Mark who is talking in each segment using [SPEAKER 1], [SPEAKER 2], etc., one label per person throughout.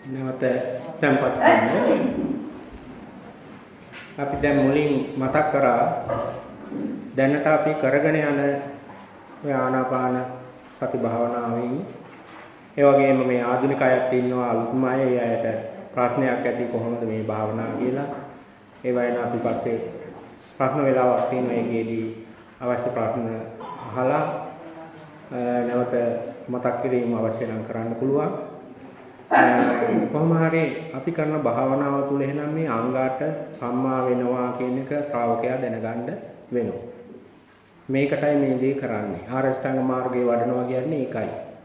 [SPEAKER 1] නැවත tempat වෙන්න. අපි දැන් මුලින් මතක් කරා දැනට අපි කරගෙන යන මේ ආනාපාන සති භාවනාවෙන් ඒ වගේම මේ ආධුනික අයත් ඉන්නවා අලුත්ම අය ඒ අයට ප්‍රශ්නයක් ඇති කොහොමද මේ භාවනාව කියලා ඒ වයින් අපි පස්සේ ප්‍රශ්න වේලාවක් තියෙනවා ඒකේදී අවශ්‍ය ප්‍රශ්න අහලා නැවත මතක් කිරීම අවශ්‍ය නම් කරන්න පුළුවන්. කොහොම හරි අපි කරන භාවනාව තුළ එහෙනම් මේ අංගාට සම්මා වෙනවා කියන එක ශ්‍රාවකයා දැනගන්න වෙනවා. මේකටයි මේ දේ කරන්නේ. ආරෂ්ඨාංග මාර්ගයේ වඩනවා කියන්නේ ඒකයි.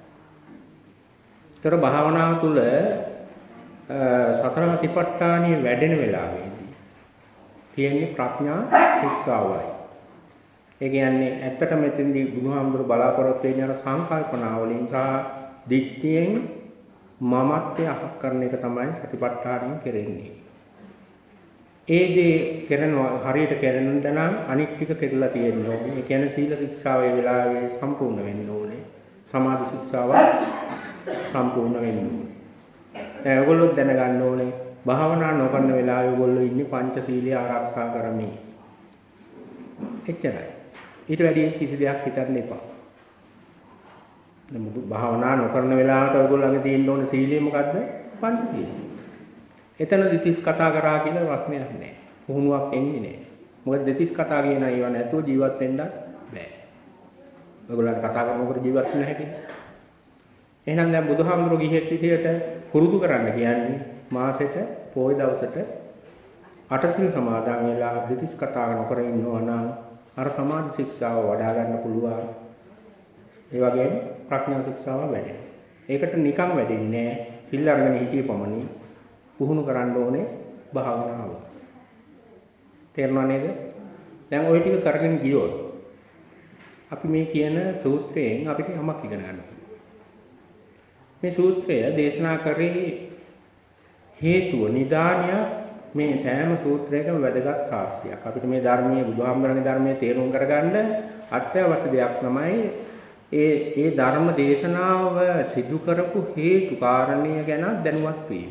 [SPEAKER 1] ඒතර භාවනාව තුළ සතර සතිපට්ඨානිය වැඩෙන වෙලාවෙදී තියෙන්නේ ප්‍රඥා ශික්ෂාවයි. ඒ කියන්නේ ඇත්තට මෙතෙන්දී බුදුහාමුදුර බලාපොරොත්තු වෙන අර සංකල්පනා වලින් සහ දික්තියෙන් මමත්වය අහක් කරන එක තමයි සතිපට්ඨානයෙන් කෙරෙන්නේ. ඒ දේ කරනවා හරියට කරනඳ නම් අනික් ටික කෙරලා තියෙන්න ඕනේ. ඒ කියන්නේ සීල ශික්ෂාව ඒ වෙලාවේ සම්පූර්ණ වෙන්න ඕනේ. සමාධි ශික්ෂාව සම්පූර්ණ වෙන්න ඕනේ. දැන් ඔයගොල්ලෝ දැනගන්න ඕනේ භාවනා නොකරන වෙලාවේ ඔයගොල්ලෝ ඉන්නේ පංචශීලයේ ආරක්ෂා කරමින්. එච්චරයි. ඊට වැඩි කිසි දෙයක් හිතන්න එපා. දැන් භාවනා නොකරන වෙලාවට ඔයගොල්ලන්ගේ තියෙන්න ඕන සීලය මොකද්ද? පංචශීලය. එතන දෙතිස් කතා කරා කියලා ප්‍රශ්නයක් නැහැ. පුහුණුවක් එන්නේ නැහැ. මොකද දෙතිස් කතා කියන ඒවා නැතුව ජීවත් වෙන්න බෑ. ඔයගොල්ලන්ට කතා කරනකොට ජීවත් වෙන්න හැකියි. එහෙනම් දැන් බුදුහාමුදුරුවෝ ගිහිත් විදියට පුරුදු කරන්න කියන්නේ මාසෙට පොය දවසට අටසිල් සමාදන් වෙලා දෙතිස් කතා නොකර ඉන්නවා නම් අර සමාධි ශික්ෂාව වඩා ගන්න පුළුවන්. ඒ වගේම ප්‍රඥා ශික්ෂාව වැඩෙනවා. ඒකට නිකන් වැඩෙන්නේ නැහැ. සිල් අරගෙන හිටිය පමණින් පුහුණු කරන්න ඕනේ භාවනාව. තේරුණා නේද? දැන් ওই ටික කරගෙන ගියොත් අපි මේ කියන සූත්‍රයෙන් අපිට යමක් ඉගෙන ගන්න. මේ සූත්‍රය දේශනා කරේ හේතුව නිදානිය මේ සෑම සූත්‍රයකම වැදගත් සාක්ෂියක්. අපිට මේ ධර්මයේ බුදුහාමුදුරන්ගේ ධර්මයේ තේරුම් කරගන්න අත්‍යවශ්‍ය දෙයක් තමයි ඒ ධර්ම දේශනාව සිදු කරපු හේතු කාරණිය ගැන දැනුවත් වීම.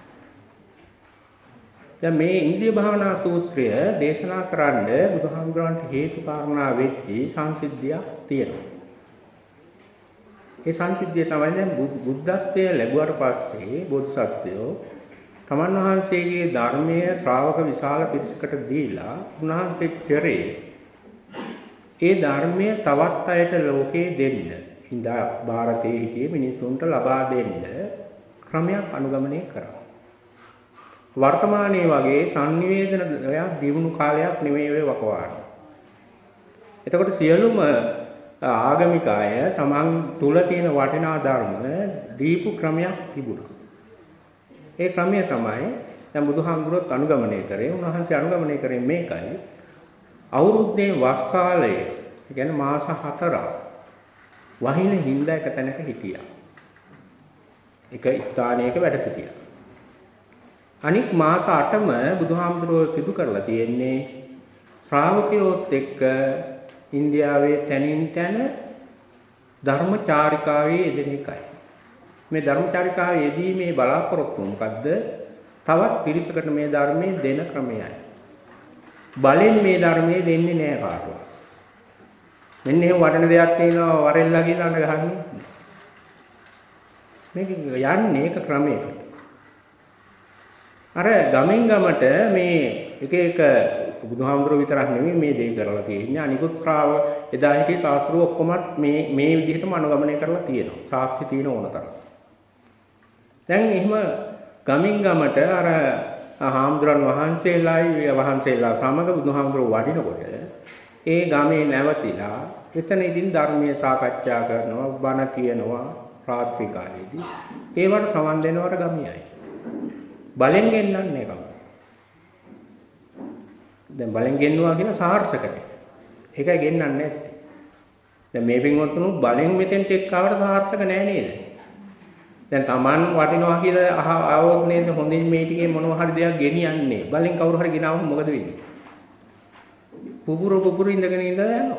[SPEAKER 1] දැන් මේ ඉන්ද්‍රිය භාවනා සූත්‍රය දේශනා කරන්න බුදුහාමුදුරන්ට හේතු කාරණා වෙච්චි සංසිද්ධියක් තියෙනවා. ඒ සංසිද්ධිය තමයි දැන් බුද්ධත්වයේ ලැබුවට පස්සේ බෝධිසත්වයෝ තමන් වහන්සේගේ ධර්මයේ ශ්‍රාවක විශාල පිරිසකට දීලා උන්වහන්සේ පෙරේ ඒ ධර්මය තවත් අයට ලෝකේ දෙන්න. ඉඳා ಭಾರತයේ හිටියේ මිනිසුන්ට ලබා දෙන්න ක්‍රමයක් අනුගමනය කරා. වර්තමානයේ වගේ sannivedana දියුණු කාලයක් නෙමෙයි ඔය වකවාන. එතකොට සියලුම ආගමික අය තමන් තුල තියෙන වටිනා ධර්ම දීපු ක්‍රමයක් තිබුණා. ඒ ක්‍රමය තමයි දැන් බුදුහාමුදුරුවෝ අනුගමනය කරේ. උන්වහන්සේ අනුගමනය කරේ මේකයි. අවුරුද්දේ වස් කාලය, ඒ කියන්නේ මාස 4ක් වහින හින්දා එක තැනක හිටියා. එක ස්ථානයක වැඩ සිටියා. අනික් මාස 8ම බුදුහාමුදුරුවෝ සිදු කරලා තියෙන්නේ ශ්‍රාවකයෝත් එක්ක ඉන්දියාවේ තැනින් තැන ධර්මචාරිකාවේ යෙදෙන එකයි. මේ ධර්මචාරිකාවේ යෙදීමේ බලාපොරොත්තු මොකද්ද? තවත් පිරිසකට මේ ධර්මයේ දෙන ක්‍රමයයි. බලෙන් මේ ධර්මයේ දෙන්නේ නැහැ කාටවත්. මෙන්න එහෙම වටන දෙයක් තියෙනවා වරෙල්ලා කියලා අඬ ගහන්නේ. මේක යන්නේ ඒක ක්‍රමයකට. අර ගමෙන් ගමට මේ එක එක බුදුහාමුදුරුවෝ විතරක් නෙමෙයි මේ දේ කරලා තියෙන්නේ. අනිකුත් එදා හිටිය ශාස්ත්‍රෝ ඔක්කොම මේ විදිහටම අනුගමනය කරලා තියෙනවා. සාක්ෂි තියෙන ඕන තරම්. දැන් එහෙම ගමින් ගමට අර හාමුදුරන් වහන්සේලා සමග බුදුහාමුදුරුවෝ වඩිනකොට ඒ ගමේ නැවතිලා එතන ඉදින් ධර්මයේ සාකච්ඡා කරනවා, බණ කියනවා රාත්‍රී කාලේදී. ඒවට සමන් දෙනවට ගමියයි. බලෙන් ගෙන්නන්නේ කවුද? දැන් බලෙන් ගෙන්නවා කියන සාර්ථකයි. ඒකයි ගෙන්නන්නේ නැත්තේ. දැන් මේ පින්වත්තුණු බලෙන් මෙතෙන්ට එක්කවට සාර්ථක නෑ නේද? දැන් Taman වටිනවා කියලා ආවොත් නේද හොඳින් මේ ටිකේ මොනවා හරි දෙයක් ගෙනියන්නේ. බලෙන් කවුරු හරි ගෙනාවොත් මොකද වෙන්නේ? පුපුරු ඉඳගෙන යනවා.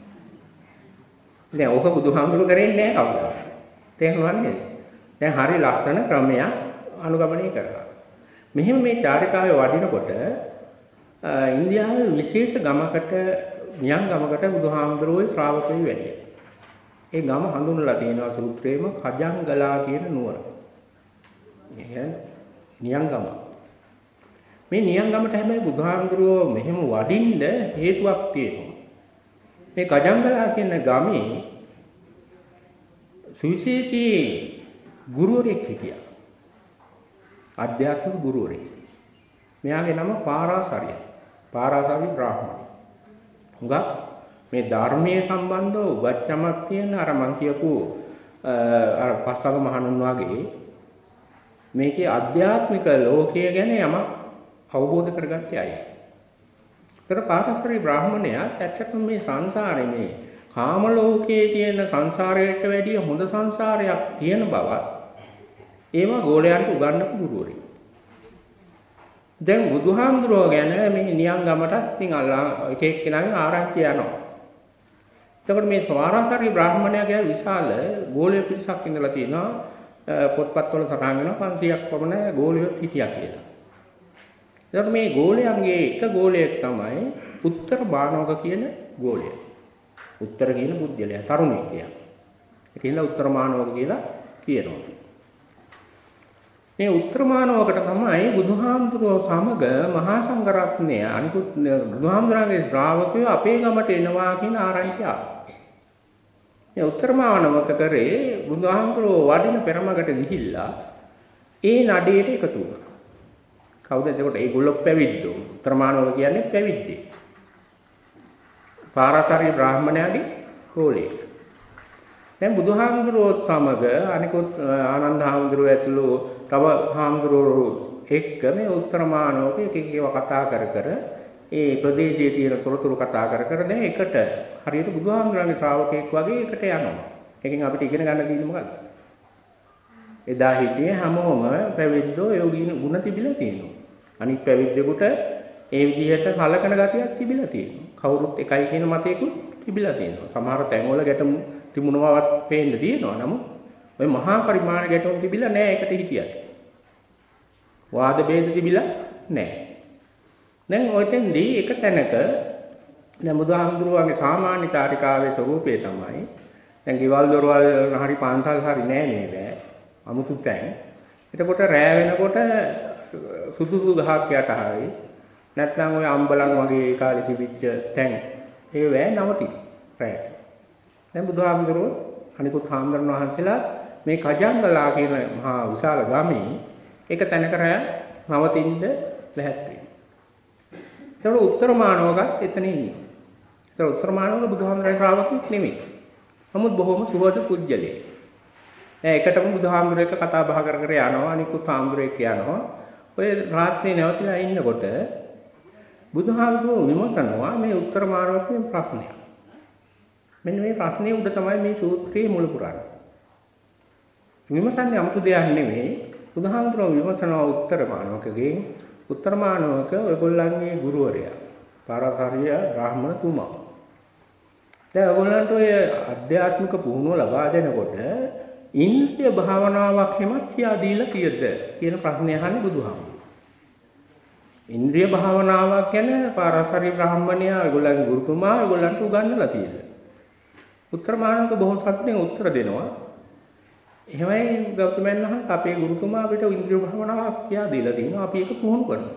[SPEAKER 1] දැන් ඕක බුදුහාමුදුරු කරන්නේ නැහැ කවුරුත්. තේරුණා නේද? දැන් හරි ලස්සන ක්‍රමයක් අනුගමනය කරලා. මෙහෙම මේ චාරිකාවේ වඩිනකොට ඉන්දියාවේ විශේෂ ගමකට නියං ගමකට බුදුහාමුදුරුවෝ ශ්‍රාවකයෝ වැඩියා. ඒ ගම හඳුන්වලා තියෙනවා සූත්‍රයේම කජංගලා කියන නුවර. ඒ කියන්නේ නියං ගම. මේ නියං ගමට හැබැයි බුදුහාමුදුරුවෝ මෙහෙම වඩින්න හේතුවක් තියෙනවා. මේ කජංගලා කියන ගමේ සුවිශේෂී ගුරුවරයෙක් හිටියා. ආධ්‍යාත්මික ගුරුවරයෙක්. මෙයාගේ නම පාරාසරිය. පාරාසරි බ්‍රාහ්මණය. හුඟක් මේ ධර්මයේ සම්බන්ධව උගත්කමක් තියෙන අර මං කියපු අර පස්වග මහණුන් වගේ මේකේ ආධ්‍යාත්මික ලෝකය ගැන යමක් අවබෝධ කරගත්තේ අය. ඒතර පාරාසරි බ්‍රාහ්මණයා ඇත්තටම මේ සංසාරේ මේ කාම ලෝකයේ තියෙන සංසාරයට වැඩිය හොඳ සංසාරයක් තියෙන බව ඒවා ගෝලයන්ට උගන්වපු ගුරුවරයෙක්. දැන් බුදුහාමුදුරුවෝ ගැන මේ නියං ගමටත් ඉතින් එක එක්කෙනාගේ ආරංචි යනවා. එතකොට මේ පාරාසරි බ්‍රාහ්මණයාගේ විශාල ගෝලීය පිරිසක් ඉඳලා තියෙනවා. පොත්පත්වල සටහන් වෙනවා 500ක් පමණ ගෝලියෝ හිටියා කියලා. එතකොට මේ ගෝලයන්ගේ එක ගෝලයක් තමයි උත්තර බාණෝග කියන ගෝලය. උත්තර කියන බුද්ධලයා තරුණයෙක් කියලා. ඒකෙන්ද උත්තර මානවක කියලා කියනවා. මේ උත්තර මානවකට තමයි බුදුහාමුදුරුවෝ සමග මහා සංඝරත්නය අනිකුත් බුදුහාමුදුරන්ගේ ශ්‍රාවකයෝ අපේ ගමට එනවා කියන ආරංචිය ආවා. මේ උත්තර මානවක කරේ බුදුහාමුදුරුවෝ වඩින පෙරමගට ගිහිල්ලා ඒ නඩේට එකතු වුණා. කවුද එතකොට ඒගොල්ලෝ පැවිද්දෝ. උත්තර මානවක කියන්නේ පැවිද්දේ. පාරාසරි බ්‍රාහ්මණයාගේ ගෝලයෙක්. දැන් බුදුහාමුදුරුවෝ සමග අනිකුත් ආනන්ද හාමුදුරුවෝ ඇතුළු තව හාමුදුරුවෝ එක්ක මේ උත්තර මානවක එක එකව කතා කර ඒ ප්‍රදේශයේ තියෙන තොරතුරු කතා කර දැන් එකට හරියට බුදුහාමුදුරන්ගේ ශ්‍රාවකෙක් වගේ එකට යනවා. එකෙන් අපිට ඉගෙන ගන්න තියෙන්නේ මොකක්ද? එදා හිටියේ හැමෝම පැවිද්දෝ ඒ ගුණ තිබිලා තියෙනවා. අනිත් පැවිද්දෙකුට ඒ විදිහට කලකන ගතියක් තිබිලා තියෙනවා. කවුරුත් එකයි කියන මතයකුත් තිබිලා තියෙනවා. සමහර තැන්වල ගැටුම් තිබුණාවත් පේන්න තියෙනවා. නමුත් ඔය මහා පරිමාණ ගැටුම් තිබිලා නැහැ එකට හිටියට. වාද ભેද තිබිලා නැහැ. දැන් ඔතෙන්දී එක තැනක දැන් බුදුහාමුදුරුවන්ගේ සාමාන්‍ය චාරිකාවේ ස්වરૂපය තමයි දැන් ගෙවල් දොරවල් හරි පන්සල් හරි නෑ නේද? අමුතු තැන්. එතකොට රෑ වෙනකොට සුදුසු ගහක් යට හරි නැත්නම් ඔය අම්බලන් වගේ ඒ කාලේ තිබිච්ච තැන් ඒ වේ නවතින රෑ. දැන් බුදුහාමුදුරුවෝ අනිකුත් හාමුදුරන් වහන්සේලා මේ කජංගලා කියන මහා විශාල ගමේ එක තැනක රෑ නවතින්න ලැහැත් වෙනවා. ඒක උත්තර මානවකත් එතන ඉන්නවා. ඒක උත්තර මානවක බුදුහාමුදුරේ ශ්‍රාවකෙක් නෙමෙයි. නමුත් බොහොම සුවද පුජ්‍යලේ. දැන් එකටම බුදුහාමුදුරේ එක්ක කතා බහ කර යනවා අනිකුත් හාමුදුරේ එක්ක යනවා. ඔය රාත්‍රියේ නැවතිලා ඉන්නකොට බුදුහාමුදුරුවෝ විමසනවා මේ උත්තර මානවකගේ ප්‍රශ්නයක්. මෙන්න මේ ප්‍රශ්නේ උඩ තමයි මේ සූත්‍රයේ මුල පුරන්නේ. විමසන්නේ 아무තු දෙයක් නෙමෙයි. බුදුහාමුදුරුවෝ විමසනවා උත්තර මානවකගෙන් උත්තර මානවක ඔයගොල්ලන්ගේ ගුරුවරයා පාරාසරිය බ්‍රාහ්මණතුමා. දැන් ඔයගොල්ලන්ට ඔය අධ්‍යාත්මික පුහුණුව ලබා දෙනකොට ඉන්ද්‍රිය භාවනාවක් හැමත් කියා දීලා තියෙද කියන ප්‍රශ්නය අහන්නේ බුදුහාමුදුරුවෝ. ඉන්ද්‍රිය භාවනාවක් කියන්නේ පාරාසරිය බ්‍රාහ්මණයා ඔයගොල්ලන්ගේ ගුරුතුමා ඔයගොල්ලන්ට උගන්වලා තියෙනවා. උත්තර මානවක බොහෝ සතුටින් උත්තර දෙනවා. එහෙමයි ගෞතමයන් වහන්සේ අපේ ගුරුතුමා අපිට ඉන්ද්‍රිය භාවනාවක් කියා දීලා තිනවා. අපි ඒක පුහුණු කරනවා.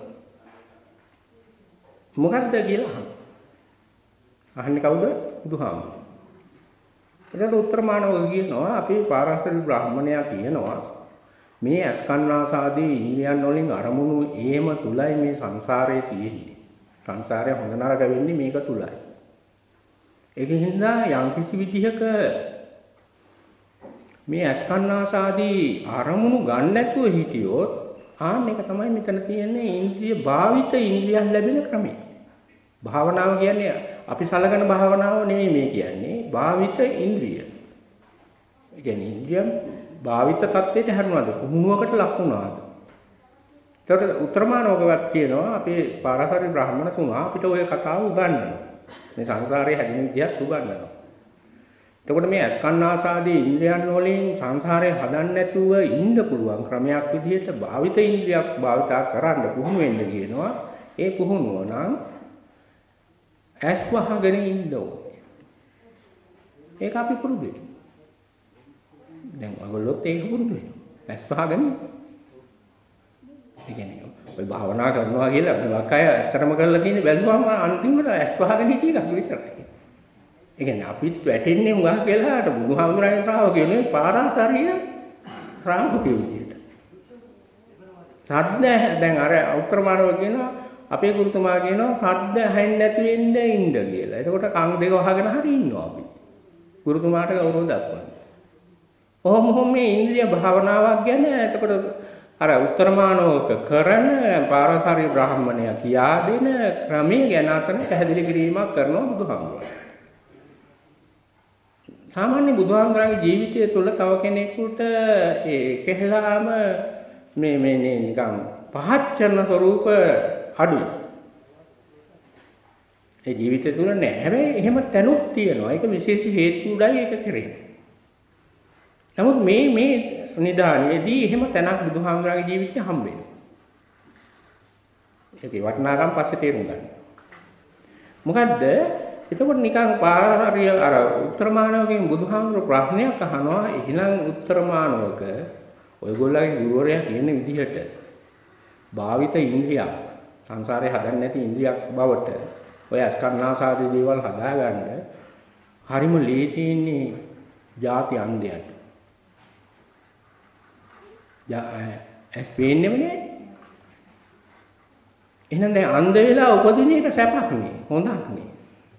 [SPEAKER 1] මොකක්ද කියලා අහනවා. අහන්නේ කවුද? බුදුහාමුදුරුවෝ. එතකොට උත්තර මානවක කියනවා අපේ පාරාසරික බ්‍රාහ්මණයා කියනවා මේ අස්කන්නාසාදී ඉන්ද්‍රියන් වලින් අරමුණු ඒම තුලයි මේ සංසාරයේ තියෙන්නේ. සංසාරය හොඳ නරක වෙන්නේ මේක තුලයි. ඒකෙන් හින්දා යම්කිසි විදිහක මේ අස්කන්නාසාදී අරමුණු ගන්න නැතුව හිටියොත් මේක තමයි මෙතන තියෙන්නේ ඉන්ද්‍රිය භාවිත ඉන්ද්‍රියන් ලැබෙන ක්‍රමය. භාවනාව කියන්නේ අපි සලකන භාවනාව නෙමෙයි මේ කියන්නේ භාවිත ඉන්ද්‍රිය. ඒ කියන්නේ ඉන්ද්‍රියන් භාවිත තත්ත්වයට හැරුණාද කුහුණුවකට ලක් වුණාද. ඒකට උත්තරමානෝකවත් කියනවා අපේ පාරාසරික බ්‍රාහ්මණතුමා අපිට ওই කතාව උගන්වනවා. මේ සංසාරයේ හැදෙන විදිහත් උගන්වනවා. එතකොට මේ අස්කන්නාසාදී ඉන්ද්‍රයන් වලින් සංසාරේ හදන්න නැතුව ඉන්න පුළුවන් ක්‍රමයක් විදිහට භාවිත ඉන්ද්‍රියක් භාවිතා කරන්න පුහුණු වෙන්න කියනවා. ඒ පුහුණුව නම් ඇස් වහගෙන ඉන්න ඕනේ. ඒක අපි පුරුදු වෙනවා. දැන් ඔයගොල්ලොත් ඒක පුරුදු වෙනවා. ඇස් වහගෙන ඒ කියන්නේ ඔය භාවනා කරනවා කියලා ලකය ඇත්තටම කරලා තියෙන බැලුවම අන්තිමට ඇස් වහගෙන හිටිය එකක් විතරයි. ඒ කියන්නේ අපිට වැටෙන්නේ උගා කියලාට බුදුහාමුදුරන්ගේ ශ්‍රාවකයෝ නේ පාරාසාරිය ශ්‍රාවකයෝ විදියට. සද්ද දැන් අර උත්තරමානව කියනවා අපේ ගුරුතුමා කියනවා සද්ද ඇහෙන්නේ නැති වෙන්න ඉන්න කියලා. එතකොට කන් දෙක වහගෙන හරි ඉන්නවා අපි. ගුරුතුමාට ගෞරව දක්වන්න. කොහොම මේ ඉන්ද්‍රිය භාවනාවක් ගැන එතකොට අර උත්තරමානවක කරන පාරාසාරිය බ්‍රාහ්මණයා කියා දෙන ක්‍රමයේ ගැන අතන පැහැදිලි කිරීමක් කරනවා බුදුහාමුදුරුවෝ. සාමාන්‍ය බුදුහාමුදුරන්ගේ ජීවිතය තුළ තව කෙනෙකුට ඒකෙහලාම මේ නිකන් පහත් කරන ස්වરૂප අඩුයි. ඒ ජීවිතය තුළ නෑ. හැබැයි එහෙම තැනුත් තියෙනවා. ඒක විශේෂ හේතු උඩයි ඒක කරන්නේ. නමුත් මේ නිදානයේදී එහෙම තැනක් බුදුහාමුදුරන්ගේ ජීවිතේ හම්බ වෙනවා. ඒකේ වටිනාකම් පස්සේ තේරුම් ගන්න. මොකද්ද? එතකොට නිකන් පාරාසාරිය අර උත්තරමානවකින් බුදුහාමුදුරුවෝ ප්‍රශ්නයක් අහනවා. එහෙනම් උත්තරමානවක ඔයගොල්ලන්ගේ ගුරුවරයා කියන විදිහට භාවිත ඉන්ද්‍රියක් සංසාරේ හදන්න නැති ඉන්ද්‍රියක් බවට ඔය අස්කන්නාසාදී දේවල් හදාගන්න හරිම ලේසියින්නේ ಜಾති අන්ධයන්ට. ඇස් පේන්නේම නෑ. එහෙනම් දැන් අන්ධ වෙලා උපදින එක සැපක් නේ. හොඳක් නේ.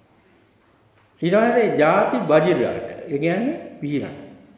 [SPEAKER 1] ඊළඟට ಜಾති බජිරයට. ඒ කියන්නේ පීරණ.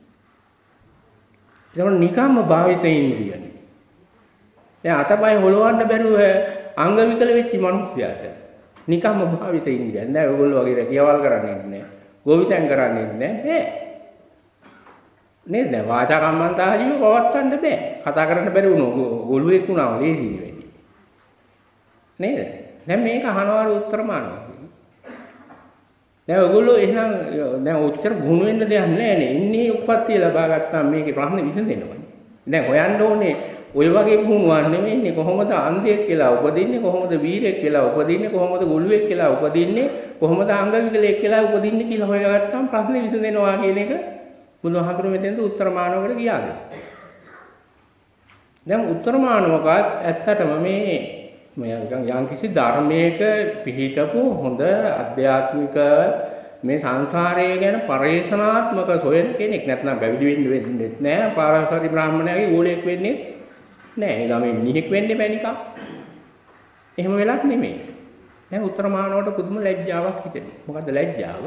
[SPEAKER 1] ඒක නිකම්ම භාවිත ඉන්ද්‍රියනේ. දැන් අතපය හොලවන්න බැරුව අංග විකල වෙච්ච මිනිස්සයාට නිකම්ම භාවිත ඉන්ද්‍රියන්. දැන් ඔයගොල්ලෝ වගේ රැකියාවල් කරන්නේ නැහැ. ගෝවිතෙන් කරන්නේ නැහැ. නේද? දැන් වාචා කම්මන්තාජීව පවත්වන්න බෑ. කතා කරන්න බැරි වුණා. ගොළුෙක් වුණා ලේසි වෙයි. නේද? දැන් මේක අහනවාරු උත්තරමානවා. දැන් ඔයගොල්ලෝ එහෙනම් දැන් උත්තර ගුණ වෙන්න දෙයක් නැහැ නේ. ඉන්නේ උප්පත්තිය ලබා ගත්තාම මේකේ ප්‍රශ්නේ විසඳෙනවනේ. දැන් හොයන්න ඕනේ ඔය වගේ ගුණයක් නෙමෙයිනේ කොහොමද අන්ධයෙක් කියලා උපදින්නේ, කොහොමද වීරයෙක් කියලා උපදින්නේ, කොහොමද ගොළුෙක් කියලා උපදින්නේ, කොහොමද අංග විකලෙක් කියලා උපදින්නේ කියලා හොයගත්තාම ප්‍රශ්නේ විසඳෙනවා කියන එක බුදුහාමුදුරුවෝ මෙතෙන්ද උත්තරමානවකට කියාදේ. දැන් උත්තරමානවකත් ඇත්තටම මේ යම් කිසි ධර්මයක පිහිටපු හොඳ අධ්‍යාත්මික මේ සංසාරය ගැන පරිශනාත්මක සොයන කෙනෙක්. නැත්නම් බැවිදි වෙන්නේ නැහැ. පාරාසාරි බ්‍රාහ්මණයාගේ ඕලෙක් වෙන්නේ නැහැ. ඒ ගමේ මිනිහෙක් වෙන්නේ බෑ නිකන්. එහෙම වෙලක් නෙමෙයි. දැන් උත්තරමානවට පුදුම ලැජ්ජාවක් හිතෙනවා. මොකද්ද ලැජ්ජාව?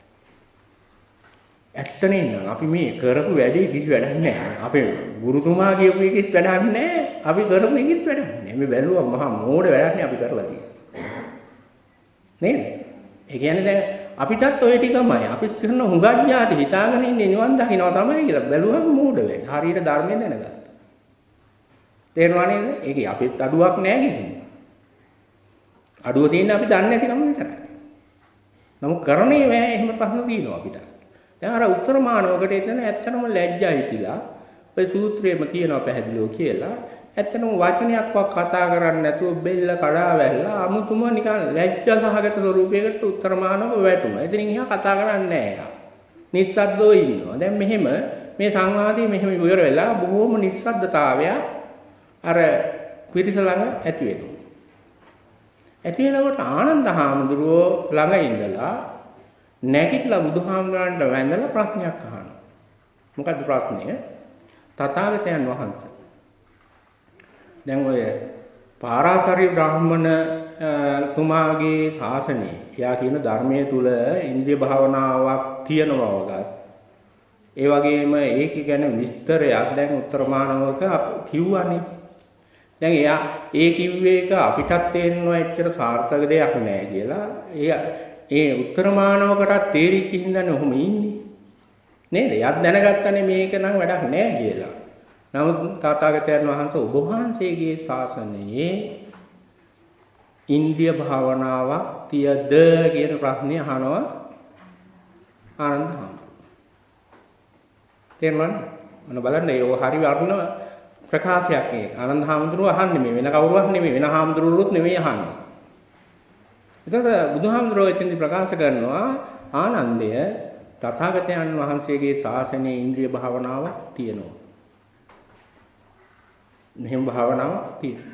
[SPEAKER 1] ඇත්තනේ නං අපි මේ කරපු වැඩේ කිසි වැඩක් නැහැ. අපේ ගුරුතුමා කියපු එකෙත් වැඩක් නැහැ. අපි කරපු එකෙත් වැඩක් නැහැ. මේ බැලුවා මහා මෝඩ වැඩක් නේ අපි කරලා තියෙන්නේ. නේද? ඒ කියන්නේ දැන් අපිටත් ඔය ටිකමයි. අපිත් කරන හුඟක් ඥාති හිතාගෙන ඉන්නේ නිවන් දකින්නවා තමයි කියලා. බැලුවම මෝඩ වෙයි. හරියට ධර්මයෙන් දැනගත්තා. තේරෙනව නේද? ඒකේ අපිත් අඩුවක් නැහැ කිසිම. අඩුව තියෙන්නේ අපි දන්නේ නැතිකම විතරයි. නමුත් කරන්නේ නැහැ එහෙම ප්‍රශ්න තියෙනවා අපිට. දැන් අර උත්තරමානවකට එතන ඇත්තටම ලැජ්ජා හිතිලා ඔය සූත්‍රයේම කියනවා පැහැදිලිව කියලා ඇත්තටම වචනයක්වත් කතා කරන්නේ නැතුව බෙල්ල කඩා වැල්ලා අමුතුම නිකන් ලැජ්ජා සහගත ස්වරූපයකට උත්තරමානව වැටුණා. ඉතින් එහා කතා කරන්නේ නැහැ. නිස්සද්දව ඉන්නවා. දැන් මෙහෙම මේ සංවාදයේ මෙහෙම ඉවර වෙලා බොහොම නිස්සද්දතාවය අර පිරිස ළඟ ඇති වෙනවා. ඇති වෙනකොට ආනන්ද හාමුදුරුවෝ ළඟ ඉඳලා නැගිටලා බුදුහාමුදුරන්ට වැඳලා ප්‍රශ්නයක් අහනවා. මොකද්ද ප්‍රශ්නය? තථාගතයන් වහන්සේ. දැන් ඔය පාරාසාරි බ්‍රාහ්මණ තුමාගේ ශාසනයේ එයා කියන ධර්මයේ තුල ඉන්ද්‍රිය භාවනාවක් තියෙනවා වගත්. ඒ වගේම ඒක ගැන විස්තරයක් දැන් උත්තරමානවක කිව්වනේ. දැන් එයා ඒ කිව්වේ එක අපිටත් තේරෙනවා එච්චර සාර්ථක දෙයක් නෑ කියලා. ඒ උත්තරමානවකටත් තේරිච්ච හින්දානේ ඔහොම ඉන්නේ. නේද? එයාත් දැනගත්තනේ මේක නම් වැඩක් නෑ කියලා. නමුත් තථාගතයන් වහන්සේ ඔබ වහන්සේගේ ශාසනයේ ඉන්ද්‍රිය භාවනාවක් තියද කියන ප්‍රශ්නේ අහනවා ආනන්ද හාමුදුරුවෝ. තේරුණාද? මොන බලන්න ඒ හරි වර්ණ ප්‍රකාශයක් මේ. ආනන්ද හාමුදුරුවෝ අහන්නේ මේ වෙන කවුරුවත් නෙමෙයි වෙන හාමුදුරුවෝත් නෙමෙයි අහන්නේ. එතකොට බුදුහාමුදුරුවෝ එතෙන්දී ප්‍රකාශ කරනවා ආනන්දය තථාගතයන් වහන්සේගේ ශාසනයේ ඉන්ද්‍රිය භාවනාවක් තියෙනවා. මෙහෙම භාවනාවක් තියෙනවා.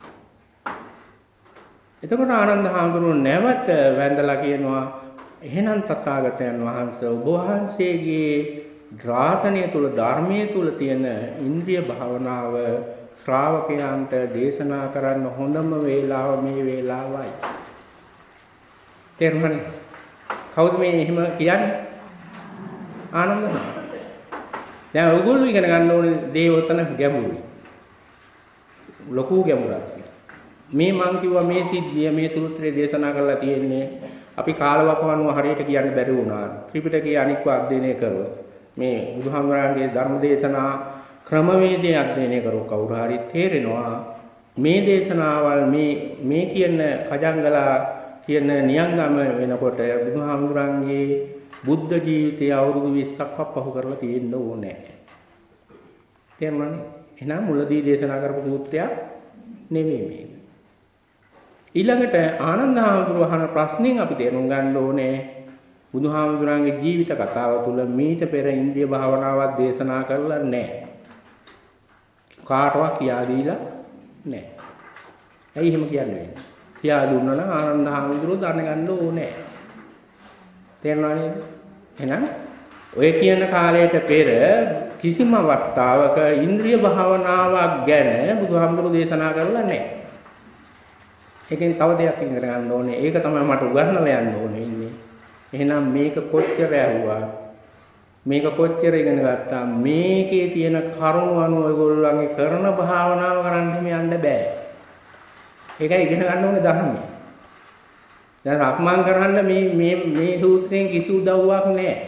[SPEAKER 1] එතකොට ආනන්ද හාමුදුරුවෝ නැවත වැඳලා කියනවා එහෙනම් තථාගතයන් වහන්සේ ඔබ වහන්සේගේ ශාසනය තුල ධර්මයේ තුල තියෙන ඉන්ද්‍රිය භාවනාව ශ්‍රාවකයන්ට දේශනා කරන්න හොඳම වේලාව මේ වේලාවයි. තේරුණානේ? කවුද මේ එහෙම කියන්නේ? ආනන්ද. දැන් ඔයගොල්ලෝ ඉගෙන ගන්න ඕනේ දේ ඔතන ගැඹුරුයි. ලොකු ගැඹුරක්. මේ මං කිව්වා මේ සිද්ධිය මේ සූත්‍රයේ දේශනා කරලා තියෙන්නේ අපි කාලවකවනුව හරියට කියන්න බැරි වුණා. ත්‍රිපිටකයේ අනික්ව අධ්‍යයනය කරුවා. මේ බුදුහාමුදුරන්ගේ ධර්ම දේශනා ක්‍රමවේදයේ අධ්‍යයනය කරුවා කවුරු හරි තේරෙනවා මේ දේශනාවල් මේ කියන කජංගලා කියන නියංගම වෙනකොට බුදුහාමුදුරන්ගේ බුද්ධ ජීවිතය අවුරුදු 20ක් පහු කරලා තියෙන්න ඕනේ. තේරුණානේ? එහෙනම් මුලදී දේශනා කරපු සූත්‍රයක් නෙමෙයි මේක. ඊළඟට ආනන්ද හාමුදුරුවෝ අහන ප්‍රශ්نين අපි තේරුම් ගන්න ඕනේ බුදුහාමුදුරන්ගේ ජීවිත කතාව තුළ මීට පෙර ඉන්ද්‍රිය භාවනාවක් දේශනා කරලා නැහැ. කාටවත් කියා දීලා නැහැ. ඇයි එහෙම කියන්නේ? කියා දුන්නා නම් ආනන්ද හාමුදුරුවෝ දැනගන්න ඕනේ. තේරුණා නේද? එහෙනම් ඔය කියන කාලයට පෙර කිසිම අවස්ථාවක ඉන්ද්‍රිය භාවනාවක් ගැන බුදුහාමුදුරුවෝ දේශනා කරලා නැහැ. ඒකෙන් තව දෙයක් ඉගෙන ගන්න ඕනේ. ඒක තමයි මට උගන්වලා යන්න ඕනේ ඉන්නේ. එහෙනම් මේක කොච්චර ඇහුවා මේක කොච්චර ඉගෙන ගත්තා මේකේ තියෙන කරුණු අනුව ඔයගොල්ලන්ගේ කරන භාවනාව කරන්න යන්න බෑ. ඒකයි ඉගෙන ගන්න ඕනේ ධර්මය. දැන් රක්මන් කරන්න මේ සූත්‍රයෙන් කිසි උදව්වක් නැහැ.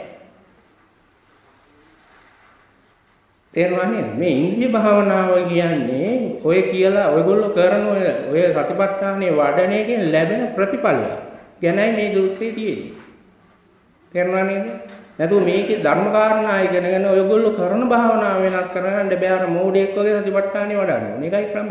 [SPEAKER 1] තේරුණානේ? මේ ඉන්ද්‍රිය භාවනාව කියන්නේ ඔය කියලා ඔයගොල්ලෝ කරන ඔය සතිපට්ඨානයේ වඩන එකෙන් ලැබෙන ප්‍රතිඵලය ගැනයි මේ සූත්‍රයේ තියෙන්නේ. තේරුණා නේද? නැතුව මේකේ ධර්ම කාරණා ඉගෙනගෙන ඔයගොල්ලෝ කරන භාවනාව වෙනස් කරගන්න බෑ. අර මෝඩයෙක් වගේ සතිපට්ඨානෙ වඩන්න. මේකයි ක්‍රමය.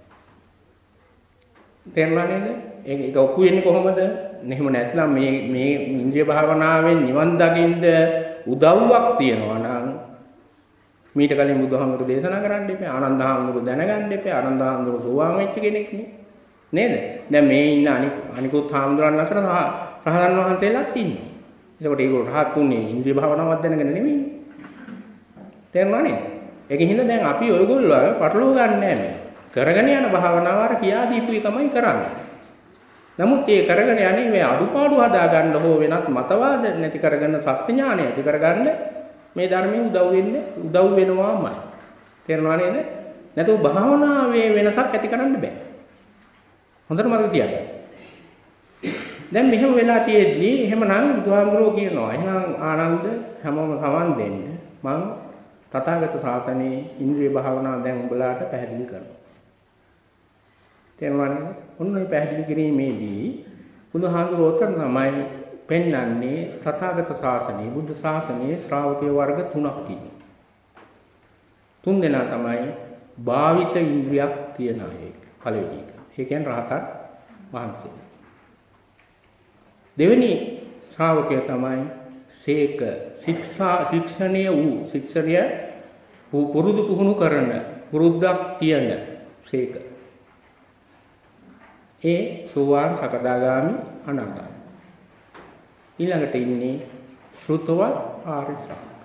[SPEAKER 1] තේරුණා නේද? ඒක ඔක්කො වෙන්නේ කොහොමද? එහෙම නැත්නම් මේ ඉන්ද්‍රිය භාවනාවෙන් නිවන් දකින්න උදව්වක් තියනවා නම් මීට කලින් බුදුහාමුදුරු දේශනා කරන්න එපා. ආනන්ද හාමුදුරු දැනගන්න එපා. ආනන්ද හාමුදුරු සෝවාන් වෙච්ච කෙනෙක් නේද? දැන් මේ ඉන්න අනිකුත් හාමුදුරන් අතර රහතන් වහන්සේලාත් ඉන්නවා. ඒකට ඒගොල්ලෝ රහත් උන්නේ ඉන්ද්‍රිය භාවනාවක් දැනගෙන නෙමෙයි. තේරුණා නේද? ඒකෙන් හින්දා දැන් අපි ඔයගොල්ලෝ පටලව ගන්න නැහැ. කරගෙන යන භාවනාව අර කියා දීපු එකමයි කරන්නේ. නමුත් ඒ කරගෙන යන්නේ මේ අඩුපාඩු හදා ගන්න හෝ වෙනත් මතවාද නැති කරගෙන සත්‍ය ඥානය ඇති කරගන්න මේ ධර්මයේ උදව් වෙනවාමයි. තේරුණා නේද? නැතුව භාවනාවේ වෙනසක් ඇති කරන්න බෑ. හොඳට මතක තියාගන්න. දැන් මෙහෙම වෙලා තියෙද්දී එහෙමනම් බුදුහාමුදුරුවෝ කියනවා එහෙනම් ආනන්ද හැමෝම සමන් දෙන්න මම තථාගත ශාසනයේ ඉන්ද්‍රිය භාවනාව දැන් උඹලාට පැහැදිලි කරනවා. තේරුණානේ? ඔන්න ඔය පැහැදිලි කිරීමේදී බුදුහාමුදුරුවෝ උත්තර තමයි පෙන්වන්නේ තථාගත ශාසනයේ බුද්ධ ශාසනයේ ශ්‍රාවකයෝ වර්ග තුනක් තියෙනවා. තුන් දෙනා තමයි භාවිත ඉන්ද්‍රියක් තියන අය. පළවෙනි එක. ඒ කියන්නේ රහතන් වහන්සේ. දෙවෙනි ශ්‍රාවකය තමයි සීක ශික්ෂණීය පුරුදු පුහුණු කරන පුරුද්දක් තියන සීක. ඒ සෝවාන් සකදාගාමි අනාගාමි. ඊළඟට ඉන්නේ ශ්‍රුතවත් ආර්ය ශ්‍රාවක.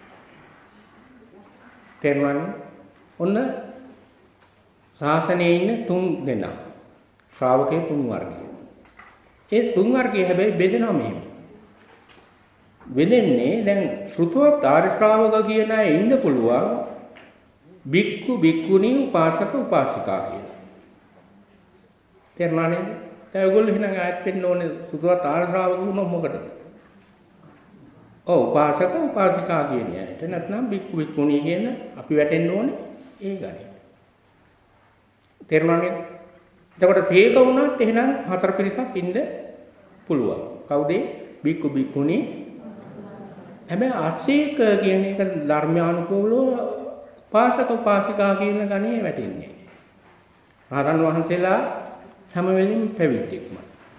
[SPEAKER 1] තේරුණානේ? ඔන්න ශාසනයේ ඉන්න තුන් දෙනා ශ්‍රාවකේ තුන් වර්ගය. ඒ තුන් වර්ගය හැබැයි බෙදෙනවා මෙහෙම. බෙදෙන්නේ දැන් ශ්‍රුතවත් ආර්ය ශ්‍රාවක කියන අය ඉන්න පුළුවන් බික්කු බික්කුණී උපාසක උපාසිකා කියලා. තේරුණානේ? දැන් ඔයගොල්ලෝ එහෙනම් ආයෙත් වෙන්න ඕනේ ශ්‍රුතවත් ආර්ය ශ්‍රාවක වුණොත් මොකටද? ඔව් උපාසක උපාසිකා කියන්නේ ඇයිට නැත්නම් බික්කු බික්කුණී කියන අපි වැටෙන්න ඕනේ ඒ ගණේ. තේරුණානේ? එතකොට සීක වුණත් එහෙනම් හතර පිරිසක් ඉන්න පුළුවන්. කවුද? බික්කු බික්කුණී හැබැයි අසීක කියන එක ධර්මානුකූලව පාසක පාසිකා කියන ගණේ වැටෙන්නේ. රහතන් වහන්සේලා හැම වෙලෙම පැවිද්දෙක්ම.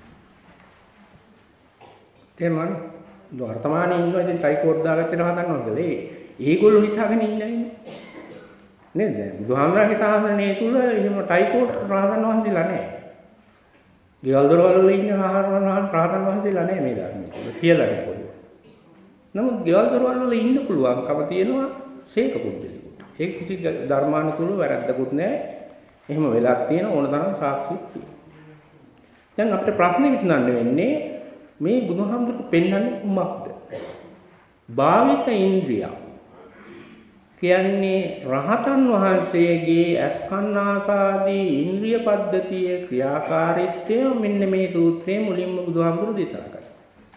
[SPEAKER 1] තේරුණානේ? වර්තමානයේ ඉන්නවා ඉතින් ටයිකෝඩ් දාගත්තේ රහතන් වහන්සේලා. ඒගොල්ලෝ හිතාගෙන ඉන්නේ නේද? බුදුහාමරගේ තාමනේ තුල එහෙම ටයිකෝඩ් රහතන් වහන්සේලා නැහැ. ගෙවල් දොරවල් වල ඉන්න රහතන් වහන්සේලා නැහැ මේ ධර්මයේ. කියලා නේ. නමුත් ගෙවල් දොරවල් වල ඉන්න පුළුවන්කම තියෙනවා සීක පුද්ගලෙකුට. ඒක කිසි ධර්මානුකූලව වැරද්දකුත් නැහැ. එහෙම වෙලක් තියෙන ඕන තරම් සාක්ෂිත් තියෙනවා. දැන් අපිට ප්‍රශ්නේ විසඳන්න වෙන්නේ මේ බුදුහාමුදුරුවෝ පෙන්වන්නේ කුමක්ද? භාවිත ඉන්ද්‍රිය. කියන්නේ රහතන් වහන්සේගේ අස්කන්නාසාදී ඉන්ද්‍රිය පද්ධතියේ ක්‍රියාකාරීත්වය මෙන්න මේ සූත්‍රයේ මුලින්ම බුදුහාමුදුරුවෝ දේශනා කළා.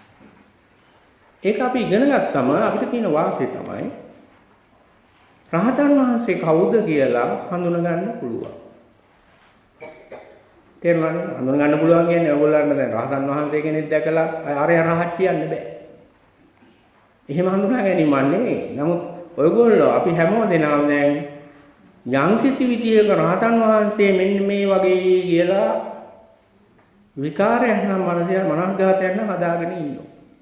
[SPEAKER 1] ඒක අපි ඉගෙන ගත්තම අපිට තියෙන වාසිය තමයි රහතන් වහන්සේ කවුද කියලා හඳුනා ගන්න පුළුවන්. තේරුණාද? හඳුනා ගන්න පුළුවන් කියන්නේ ඔයගොල්ලන්ට දැන් රහතන් වහන්සේ කෙනෙක් දැකලා අරය රහත් කියන්න බෑ. එහෙම හඳුනා ගැනීමක් නෙමෙයි. නමුත් ඔයගොල්ලෝ අපි හැමෝම දෙනාම දැන් යම්කිසි විදියක රහතන් වහන්සේ මෙන්න මේ වගේ කියලා විකාරයක් නම් මනස්ගතයක් නම් හදාගෙන ඉන්නවා.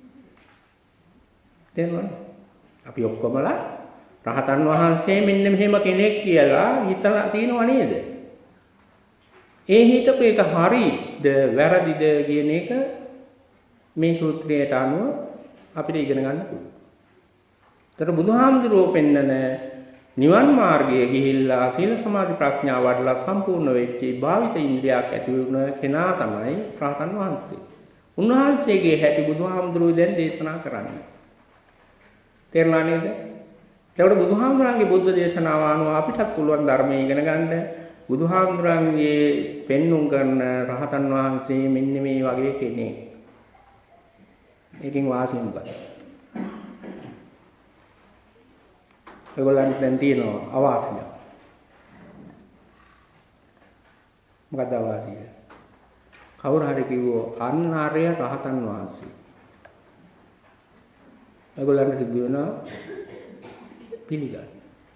[SPEAKER 1] තේරුණාද? අපි ඔක්කොමලා රහතන් වහන්සේ මෙන්න මෙහෙම කෙනෙක් කියලා හිතලා තියෙනව නේද? ඒ හිතපු එක හරිද වැරදිද කියන එක මේ සූත්‍රයට අනුව අපිට ඉගෙන ගන්න පුළුවන්. ඒතර බුදුහාමුදුරුවෝ පෙන්නන නිවන් මාර්ගයේ ගිහිල්ලා සීල සමාධි ප්‍රඥා වඩලා සම්පූර්ණ වෙච්ච භාවිත ඉන්ද්‍රියක් ඇති වුණ කෙනා තමයි රහතන් වහන්සේ. උන්වහන්සේගේ හැටි බුදුහාමුදුරුවෝ දැන් දේශනා කරන්නේ. තේරුණා නේද? ඒකට බුදුහාමුදුරන්ගේ බුද්ධ දේශනාව අනුව අපිට පුළුවන් ධර්මයේ ඉගෙන ගන්න බුදුහාමුදුරන්ගේ පෙන්눔 කරන රහතන් වහන්සේ මෙන්න මේ වගේ කෙනෙක්. ඒකෙන් වාසිය මොකක්ද? ඒගොල්ලන්ට දැන් තියෙනවා අවාසිය. මොකක්ද අවාසිය? කවුරු හරි කිව්වෝ අන්නාරය රහතන් වහන්සේ. ඒගොල්ලන්ට සිද්ධ වෙනවා පිළිගන්න.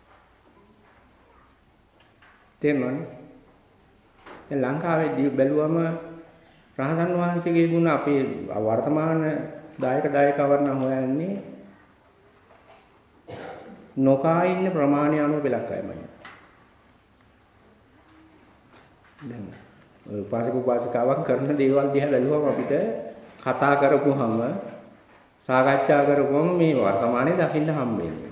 [SPEAKER 1] තේරුණානේ? දැන් ලංකාවේ බැලුවම රහතන් වහන්සේගේ ගුණ අපේ වර්තමාන දායකවරණ හොයන්නේ නොකා ඉන්න ප්‍රමාණය අනුව බෙලක් අයමයි. දැන් ඔය උපාසක කරන දේවල් දිහා බැලුවම අපිට කතා කරපුවම සාකච්ඡා කරපුවම මේ වර්තමානයේ දකින්න හම්බෙන්නේ.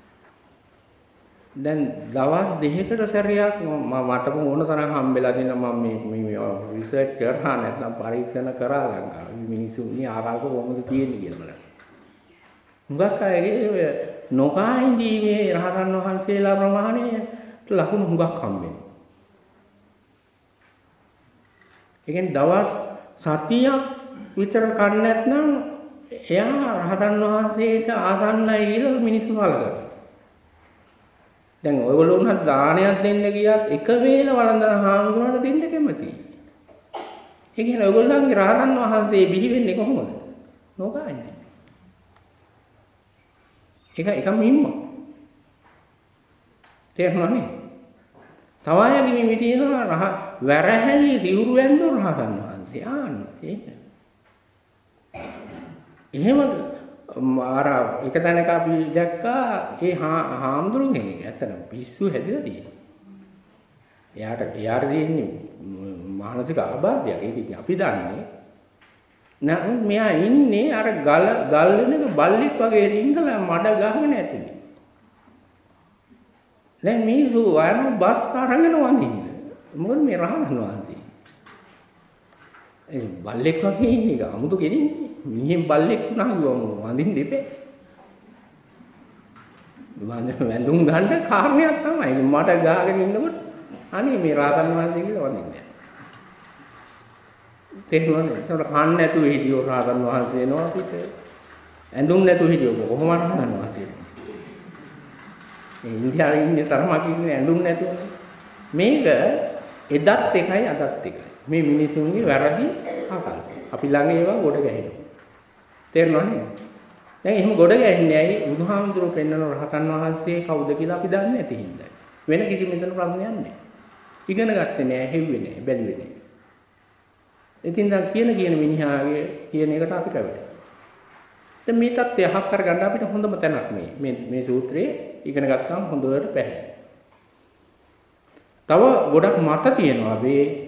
[SPEAKER 1] දැන් දවස් දෙකකට සැරයක් මට ඕන තරම් හම්බෙලා දෙන මම මේ රිසර්ච් කරා නැත්නම් පරීක්ෂණ කරා ලංකාවේ මිනිස්සු මේ ආකාරක කොහොමද තියෙන්නේ කියලා බලන්න. හුඟක් අයගේ නොකා ඉඳීමේ රහතන් වහන්සේලා ප්‍රමාණය ලකුණු හුඟක් හම්බෙනවා. ඒ කියන්නේ දවස් සතියක් විතර කන්නේ නැත්නම් එයා රහතන් වහන්සේට ආසන්නයි කියලා මිනිස්සු හලනවා. දැන් ඔයගොල්ලෝ උනත් දානයක් දෙන්න ගියත් එක වේල වළඳන හාමුදුරන්ට දෙන්න කැමතියි. ඒ කියන්නේ ඔයගොල්ලන්ගේ රහතන් වහන්සේ බිහි වෙන්නේ කොහොමද? නොකන්නේ. එකම හිම්ම. තේරුණානේ? තව අයගේ මේ විදිහේ වැරහැලි සිවුරු වැන්දෝ රහතන් වහන්සේ. ඒක. එහෙම අර එක තැනක අපි දැක්කා ඒ හාමුදුරුවෝ කෙනෙක් ඇත්තටම පිස්සු හැදලා තියෙනවා. එයාට දෙන්නේ මානසික ආබාධයක්. ඒක ඉතින් අපි දන්නේ. නමුත් මෙයා ඉන්නේ අර ගල් වෙනක බල්ලෙක් වගේ ඉඳලා මඩ ගහගෙන ඇතුලේ. දැන් මිනිස්සු වයන බස් අරගෙන වඳින්න. මොකද මේ රහතන් වහන්සේ. ඒ බල්ලෙක් වගේ ඉන්නේ අමුතු කෙනෙක්. මිනිහෙන් බල්ලෙක් වුණා වඳින්න දෙපේ. වැඳුම් ගන්න කාරණයක් තමයි. මට ගහගෙන ඉන්නකොට අනේ මේ රහතන් වහන්සේ කියලා වඳින්නේ. තේරුණානේ? ඒකට කන්න නැතුව හිටියෝ රහතන් වහන්සේ නෝ අපිට. ඇඳුම් නැතුව හිටියෝ කොහොමද රහතන් වහන්සේ? මේ ඉන්දියාවේ ඉන්නේ තරමක් ඉන්නේ ඇඳුම් නැතුව. මේක එදත් එකයි අදත් එකයි. මේ මිනිසුන්ගේ වැරදි ආකල්ප. අපි ළඟ ඒවා ගොඩ ගැහෙනවා. තේරුණානේ? දැන් එහෙම ගොඩ ගැහෙන්නේ ඇයි? බුදුහාමුදුරුවෝ පෙන්වන රහතන් වහන්සේ කවුද කියලා අපි දන්නේ නැති හින්දා. වෙන කිසි මෙතන ප්‍රශ්නයක් නැහැ. ඉගෙන ගත්තේ නැහැ, හෙව්වේ නැහැ, බැලුවේ නැහැ. ඉතින් දැන් කියන මිනිහාගේ කියන එකට අපිට වැටෙනවා. දැන් මේ தත්ත්වය අහක් කරගන්න අපිට හොඳම තැනක් මේ සූත්‍රයේ ඉගෙන ගත්තාම හොඳට පැහැදිලි. තව ගොඩක් මත තියෙනවා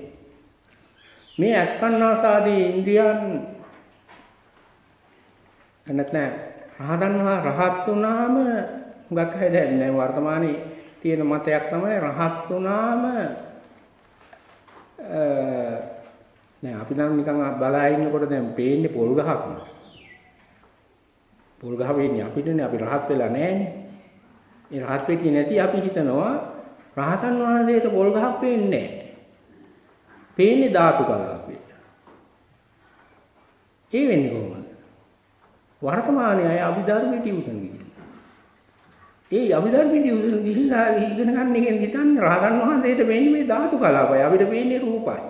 [SPEAKER 1] මේ අස්කන්නාසාදී ඉන්ද්‍රියන් නැත්නම් රහත් වුණාම හුඟක් අය දැන් වර්තමානයේ තියෙන මතයක් තමයි රහත් වුණාම නෑ අපි නම් නිකන් බලා ඉන්නකොට දැන් පේන්නේ පොල් ගහක් නේ. පොල් ගහ වෙන්නේ අපිටනේ අපි රහත් වෙලා නෑනේ. ඒ රහත් වෙන්නේ නැති අපි හිතනවා රහතන් වහන්සේට පොල් ගහක් පේන්නේ නෑ. පේන්නේ ධාතු කලාපය. ඒ වෙන්නේ කොහොමද? වර්තමානයේ අය අභිධර්මයේ ටියුෂන් ගිහින්. ඒ අභිධර්මයේ ටියුෂන් ගිහිල්ලා ඉගෙන ගන්න එකෙන් හිතන්නේ රහතන් වහන්සේට වෙන්නේ මේ ධාතු කලාපය. අපිට වෙන්නේ රූපයි.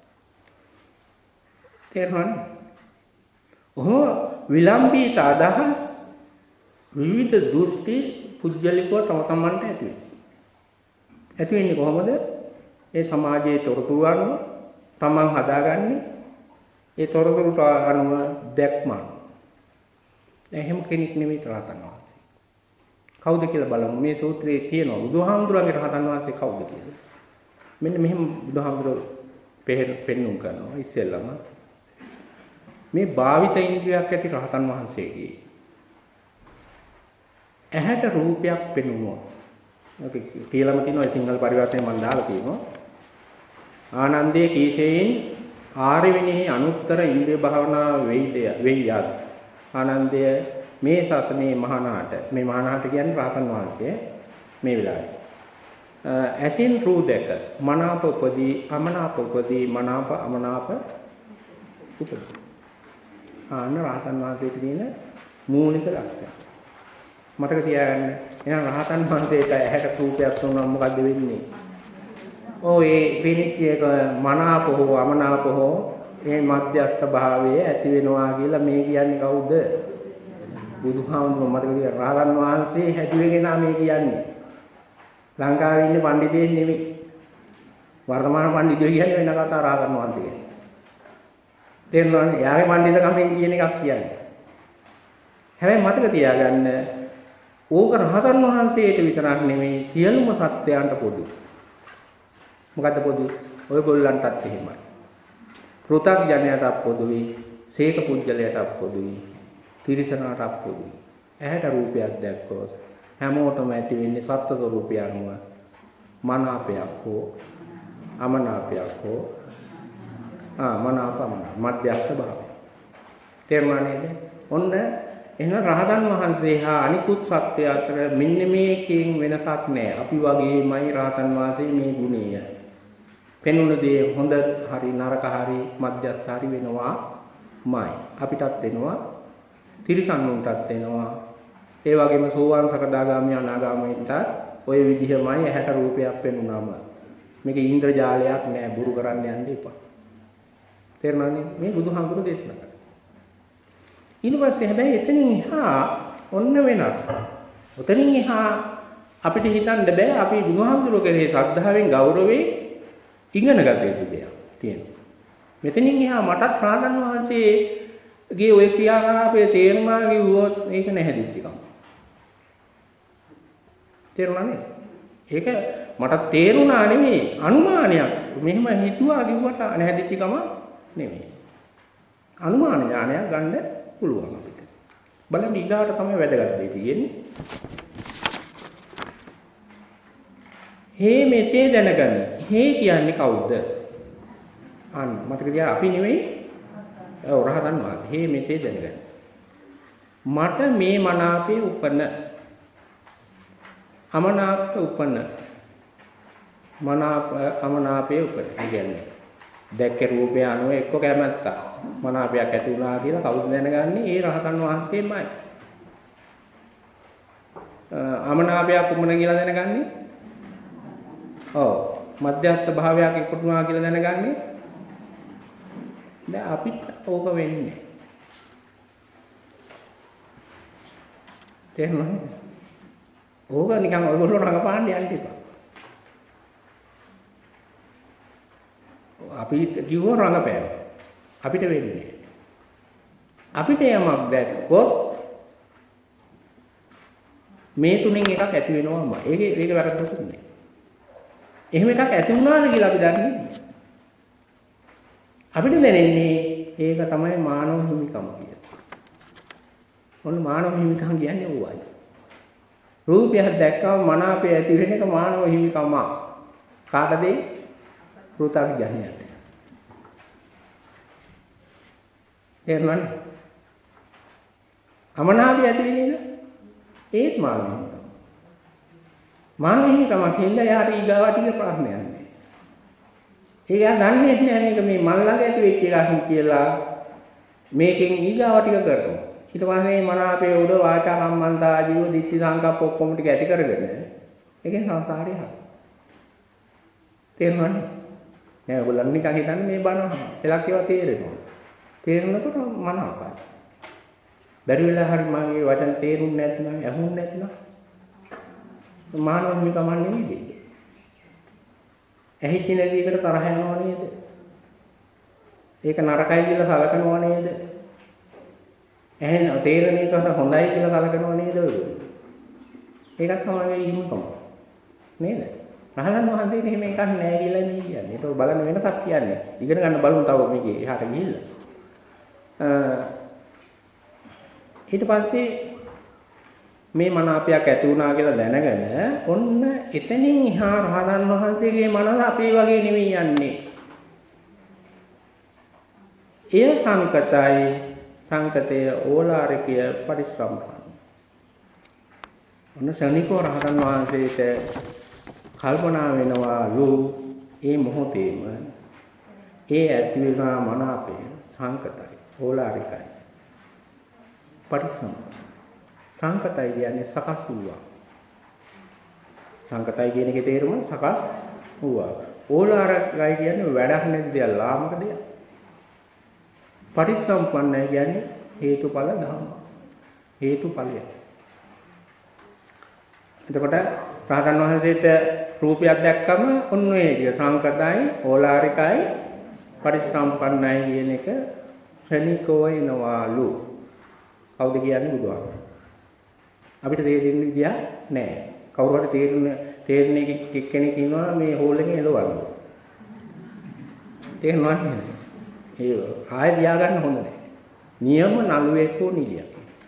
[SPEAKER 1] තේරුණානේ? ඔහොම විලම්භීත අදහස් විවිධ දෘෂ්ටි පුජ්‍යලිකව තම තමන්ට ඇති වෙනවා. ඇති වෙන්නේ කොහොමද? ඒ සමාජයේ තොරතුරු අනුව තමන් හදාගන්නේ ඒ තොරතුරුට අනුව දැක්ම. එහෙම කෙනෙක් නෙමෙයි රහතන් වහන්සේ. කවුද කියලා බලමු. මේ සූත්‍රයේ තියෙනවා බුදුහාමුදුරන්ගේ රහතන් වහන්සේ කවුද කියලා. මෙන්න මෙහෙම බුදුහාමුදුරුවෝ පෙන්නුම් කරනවා ඉස්සෙල්ලම. මේ භාවිත ඉන්ද්‍රියක් ඇති රහතන් වහන්සේගේ ඇහැට රූපයක් පෙනුනොත් අපි කියලාම තියෙනවා සිංහල පරිවර්තනය මම දාලා තියෙනවා ආනන්දයේ කීසෙයින් ආරෙවෙනි අනුත්තර ඉන්ද්‍රිය භාවනා වෙයියත් ආනන්දය මේ සසනේ මහානාට මේ මහානාට කියන්නේ රහතන් වහන්සේ මේ වෙලාවේ ඇසින් රූ දැක මනාප උපදී අමනාප උපදී මනාප අමනාප උපදී ආන රහතන් වහන්සේට තියෙන මූලික ලක්ෂණ. මතක තියාගන්න. එහෙනම් රහතන් වහන්සේට ඇහැට රූපයක් වුණා මොකද්ද වෙන්නේ? ඒ පිනිච්චේක මනාප හෝ අමනාප හෝ මේ මධ්‍යස්ථ භාවයේ ඇති වෙනවා කියලා මේ කියන්නේ කවුද? බුදුහාමුදුරුවෝ මතක තියාගන්න. රහතන් වහන්සේ හැදුවේගෙන මේ කියන්නේ. ලංකාවේ ඉන්න පඬිතුයන් නෙමෙයි. වර්තමාන පඬිතුයෝ කියන්නේ වෙන කතා රහතන් වහන්සේ. තේරුණානේ? යාගේ පඬිතුකමෙන් කියන එකක් කියන්නේ. හැබැයි මතක තියාගන්න ඕක රහතන් වහන්සේට විතරක් නෙමෙයි සියලුම සත්‍යයන්ට පොදුයි. මොකද්ද පොදු? ඔයගොල්ලන්ටත් එහෙමයි. පෘථග්ජනයටත් පොදුයි, සීක පුජ්‍යලයටත් පොදුයි, තිරිසනාටත් පොදුයි. ඇහැට රූපයක් දැක්කොත් හැමෝටම ඇති වෙන්නේ සත්ත්ව ස්වરૂපය අනුව මනාපයක් හෝ අමනාපයක් හෝ මනාපම මධ්‍යස්ථ භාවය. තේරුණා නේද? ඔන්න එහෙනම් රහතන් වහන්සේ හා අනිකුත් සත්‍ය අතර මෙන්න මේකෙන් වෙනසක් නැහැ. අපි වගේමයි රහතන් වහන්සේ මේ ගුණය. පෙනුන දේ හොඳ හරි නරක හරි මධ්‍යස්ථ හරි වෙනවාමයි. අපිටත් වෙනවා, තිරිසන්නුන්ටත් වෙනවා. ඒ වගේම සෝවාන් සකදාගාමී අනාගාමීන්ට ওই විදිහමයි ඇහැට රූපයක් පෙනුනම. මේක ඉන්ද්‍රජාලයක් නෑ, බුරු කරන්න යන්න එපා. තේරුණානේ? මේ බුදුහාමුදුරු දේශනා කළා. ඊට පස්සේ හැබැයි එතනින් එහා ඔන්න වෙනස්. ඔතනින් එහා අපිට හිතන්න බෑ අපි බුදුහාමුදුරුවෝ කෙරෙහි ශ්‍රද්ධාවෙන් ගෞරවයෙන් ඉගෙන ගත යුතු දෙයක් තියෙනවා. මෙතනින් එහා මටත් රාතන් වහන්සේගේ ওই ක්‍රියාකලාපයේ තේරුමා කිව්වොත් ඒක නැහැදිච්ච එකක්. තේරුණානේ? ඒක මට තේරුණා නෙමෙයි අනුමානයක්. මෙහෙම හිතුවා කිව්වට නැහැදිච්ච එකම නෙමෙයි. අනුමාන ඥානයක් ගන්න පුළුවන් අපිට. බලන්න ඊගාට තමයි වැදගත් දෙය තියෙන්නේ. හේ මෙසේ දැනගන්න. හේ කියන්නේ කවුද? අන්න මතක තියා අපි නෙමෙයි. ඔව් රහතන් වහන්සේ. හේ මෙසේ දැනගන්න. මට මේ මනාපේ උපන අමනාප උපන මනාප අමනාපේ උපන කියන්නේ දැක්ක රූපය අනුව එක්ක කැමැත්ත මනාපයක් ඇති වුණා කියලා කවුද දැනගන්නේ? ඒ රහතන් වහන්සේමයි. අමනාපයක් උපන කියලා දැනගන්නේ? ඔව්. මධ්‍යස්ථ භාවයක් ඉක්ුණා කියලා දැනගන්නේ? දැන් අපිට ඕක වෙන්නේ. තේරුණාද? ඕක නිකන් ඔයගොල්ලෝ රඟපාන්න යන්න එපා. අපි කිව්ව රඟපෑම. අපිට වෙන්නේ. අපිට යමක් දැක්කොත් මේ තුنين එකක් ඇති වෙනවම. ඒක වැරද්දක් නෙමෙයි. එහෙම එකක් ඇති වුණාද කියලා අපි දන්නේ නැහැ. අපිට දැනෙන්නේ ඒක තමයි මානව හිමිකම කියලා. මොන මානව හිමිකම් කියන්නේ ඕවයි. රූපයක් දැක්කම මනාපය ඇති වෙන එක මානව හිමිකම. කාටද? පෘථග්ජනයට. එහෙමයි. අමනාපය ඇති වෙන එක ඒත් මානව හිමිකම. මානව හිමිකම කියන්නේ යාට ඊගාවට ඉන්න ප්‍රශ්නයක් නෑ. එයා දන්නේ නැහැ මේක මේ මල් ළඟ ඇති වෙච්ච එකක් කියලා මේකෙන් ඊගාව ටික කරනවා. ඊට පස්සේ මනාපේ උඩ වාචා කම්මන්තා ආදීව දිට්ඨි සංකප්ප ඔක්කොම ටික ඇති කරගෙන ඒකෙන් සංසාරේ හරි. තේරුණාද? නෑ ඔයගොල්ලන් නිකන් හිතන්නේ මේ බණ එලක් ඒවා තේරෙනවා. තේරුණකොට මනාපයි. බැරි වෙලා හරි මගේ වචන තේරුන්නේ නැත්නම් ඇහුන්නේ නැත්නම් මානව හිමිකම නෙමෙයි. ඇහිච්ච නැති එකට තරහ යනවා නේද? ඒක නරකයි කියලා සලකනවා නේද? ඇහෙන තේරෙන එකට හොඳයි කියලා සලකනවා නේද? ඒකත් තමයි හිමිකම. නේද? රහතන් වහන්සේට එහෙම එකක් නැහැ කියලා මේ කියන්නේ. ඒක බලන්න වෙනසක් කියන්නේ. ඉගෙන ගන්න බලමු තව මේකේ එහාට ගිහිල්ලා. ඊට පස්සේ මේ මනාපයක් ඇති වුණා කියලා දැනගෙන ඔන්න එතනින් එහා රහතන් වහන්සේගේ මනස අපේ වගේ නෙවෙයි යන්නේ. එය සංකතයි සංකතය ඕලාරිකය පරිසම්පන්න. ඔන්න ශනිකෝ රහතන් වහන්සේට කල්පනා වෙනවාලු ඒ මොහොතේම ඒ ඇති වෙනා මනාපය සංකතයි ඕලාරිකයි පරිසම්පන්න. සංකතයි කියන්නේ සකස් වූවා. සංකතයි කියන එකේ තේරුම සකස් වූවා. ඕලාරිකයි කියන්නේ වැඩක් නැති දෙයක්, ලාමක දෙයක්. පරිසම්පන්නයි කියන්නේ හේතුඵල ධර්ම. හේතුඵලය. එතකොට රහතන් වහන්සේට රූපයක් දැක්කම ඔන්න ඒ සංකතයි, ඕලාරිකයි, පරිසම්පන්නයි කියන එක ශනිකෝ වෙනවාලු. කවුද කියන්නේ? බුදුහාමුදුරුවෝ. අපිට තේරෙන්නේ විදියක් නැහැ. කවුරු හරි තේරෙන කෙනෙක් ඉන්නවා මේ හෝල් එකේ එළවන්න. තේරෙනවද? ඒ ආයෙ තියාගන්න හොඳ නැහැ. නියම නළුවෙක් හෝ නිලියක්.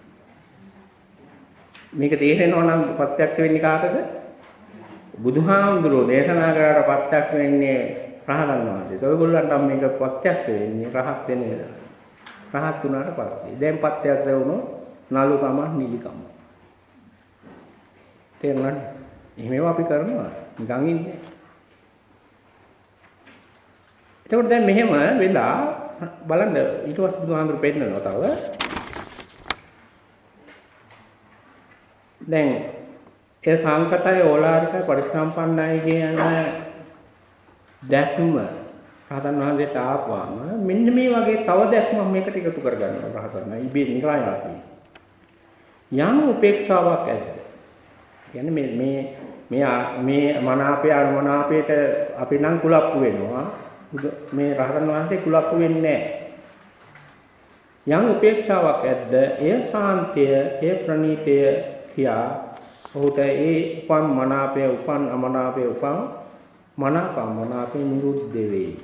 [SPEAKER 1] මේක තේරෙනවා නම් ප්‍රත්‍යක්ෂ වෙන්නේ කාටද? බුදුහාමුදුරුවෝ දේශනා කරලා ප්‍රත්‍යක්ෂ වෙන්නේ රහතන් වහන්සේට. ඔයගොල්ලන්ට මේක ප්‍රත්‍යක්ෂ වෙන්නේ රහත් වෙන වෙලාව. රහත් වුණාට පස්සේ. දැන් ප්‍රත්‍යක්ෂ වුණොත් නළුකම නිලිකම. තේරුණාද? එහෙමව අපි කරනවා. නිකන් ඉන්නේ. එතකොට දැන් මෙහෙම වෙලා බලන්න ඊට පස්සේ බුදුහාමුදුරු පෙන්නනවා තව. දැන් ඒ සංකතය ඕලාරිකයි පරිසම්පන්නයි කියන දැක්ම රහතන් වහන්සේට ආපුවාම මෙන්න මේ වගේ තව දැක්මක් මේකට එකතු කරගන්නවා රහතන් ඉබේ නිරායාසී. යම් උපේක්ෂාවක් ඇද්ද? කියන්නේ මේ මනාපය අනුමනාපයට අපි නම් කුලප්පු වෙනවා. මේ රහතන් වහන්සේ කුලප්පු වෙන්නේ නැහැ. යම් උපේක්ෂාවක් ඇද්ද? එය සාන්තය, එය ප්‍රණීතය කියා ඔහුට ඒ උපන් මනාපය, උපන් අමනාපය, උපන් මනාපය නිරුද්ධ වෙයි.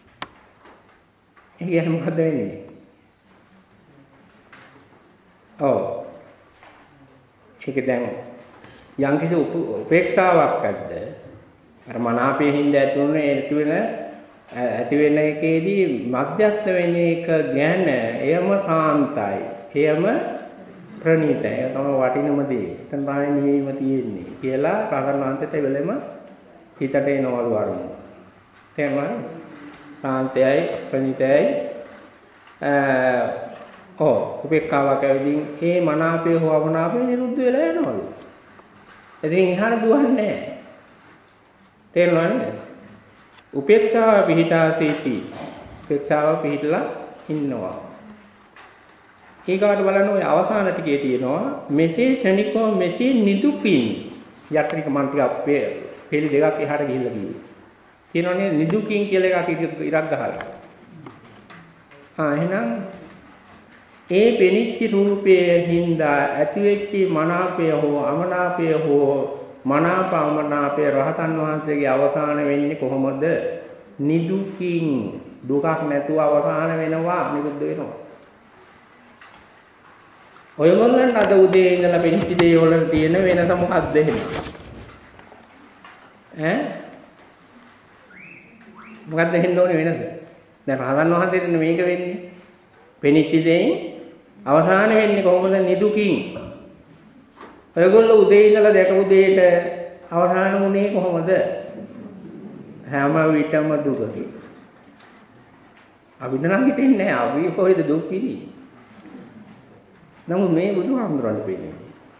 [SPEAKER 1] ඒක මොකද වෙන්නේ? ඒක දැන් යම් කිසි උපේක්ෂාවක් ඇද්ද? අර මනාපයේ හින්දා ඇති වෙන එකේදී මධ්‍යස්ථ වෙන එක ගැන එයම සාන්තයි. එයම ප්‍රණීතයි. ඒක තමයි වටිනම දේ. එතන තමයි නිවීම තියෙන්නේ කියලා රහතන් වහන්සේට වෙලෙම හිතට එනවලු අරමුණ. තේරුණාද? සාන්තයයි ප්‍රණීතයයි උපේක්ඛාවක් ඇවිදින් ඒ මනාපය හෝ අමනාපය නිරුද්ධ වෙලා යනවලු. ඉතින් එහාට දුවන්නේ නැහැ. තේරුණාද? උපේක්ෂාව පිහිටා සිටි. උපේක්ෂාව පිහිටලා ඉන්නවා. ඊගාට බලන්න ඔය අවසාන ටිකේ තියෙනවා මෙසේ ශනිකව මෙසේ නිදුකින් යට්ටික මන් ටික අපේ පෙළි දෙකක් එහාට ගිහිල්ලා කිව්වේ. කියනවනේ නිදුකින් කියලා එකක් ඉරක් ගහලා. එහෙනම් ඒ පෙනිච්ච රූපයේ හින්දා ඇතිවෙච්ච මනාපය හෝ අමනාපය හෝ මනාප අමනාපය රහතන් වහන්සේගේ අවසාන වෙන්නේ කොහොමද? නිදුකින් දුකක් නැතුව අවසාන වෙනවා නිරුද්ධ වෙනවා. ඔයගොල්ලන්ට අද උදේ ඉඳලා පෙනිච්ච දේ වල තියෙන වෙනස මොකක්ද එහෙම? මොකක්ද හෙන්න ඕනේ වෙනස? දැන් රහතන් වහන්සේට මේක වෙන්නේ. පෙනිච්ච දෙයින් අවසාන වෙන්නේ කොහොමද? නිදුකින්. ඔයගොල්ලෝ උදේ ඉඳලා දැකපු දෙයට අවසාන වුණේ කොහොමද? හැම විටම දුකයි. අපිට නම් හිතෙන්නේ නැහැ අපි කොහෙද දුක් විඳින්නේ. නමුත් මේ බුදුහාමුදුරන්ට පෙන්නේ.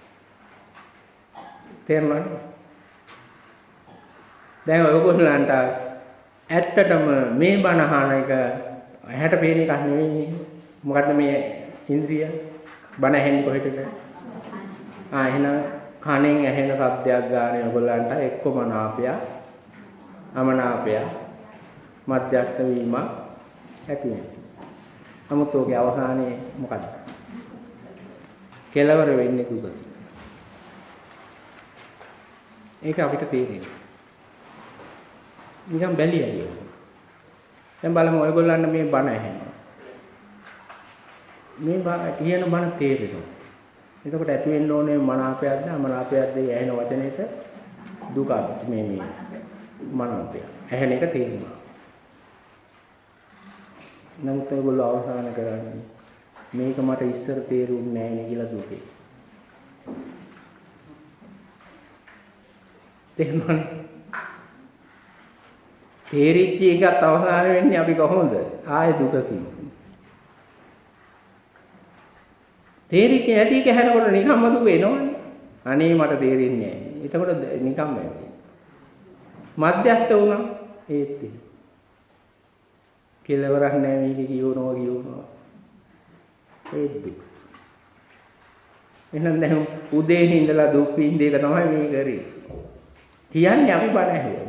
[SPEAKER 1] තේරුණාද? දැන් ඔයගොල්ලන්ට ඇත්තටම මේ බණ අහන එක ඇහැට පේන එකක් නෙවෙයි. මොකද්ද මේ ඉන්ද්‍රිය? බණ ඇහෙන්නේ කොහෙටද? එහෙනම් කණෙන් ඇහෙන ශබ්දයක් ගන්න ඔයගොල්ලන්ට එක්කම නාපය, අමනාපය, මධ්‍යස්ථ වීම ඇති වෙනවා. නමුත් ඔගේ අවසානයේ මොකද්ද? කෙලවර වෙන්නේ දුක. ඒක අපිට තේරෙන්නේ. නිකන් බැලියයි. දැන් බලමු ඔයගොල්ලන්ට මේ බණ ඇහෙනවා. මේ කියන බණ තේරෙනවා. එතකොට ඇති වෙන්න ඕනේ මනාපයක්ද අමනාපයක්ද ඇහෙන වචනේට දුකද මේ මනාපය. ඇහෙන එක තේරෙනවා. නමුත් ඔයගොල්ලෝ අවසාන කරන්නේ මේක මට ඉස්සර තේරුන්නේ නැහැ නේ කියලා දුකේ. තේරුණානේ? තේරිච්ච එකත් අවසාන වෙන්නේ අපි කොහොමද? ආයෙ දුක කියන්නේ. තේරිච්ච නැති එක හැරකොට නිකම්ම දුක එනවනේ. අනේ මට තේරෙන්නේ නැහැ. එතකොට නිකම්ම වෙන්නේ. මධ්‍යස්ථ වුණා ඒත් කෙලවරක් නැහැ මේක කියවනවා. ඒත් එහෙනම් දැන් උදේ ඉඳලා දුක් විඳ එක තමයි මේ කරේ. කියන්නේ අපි බණ ඇහුවා.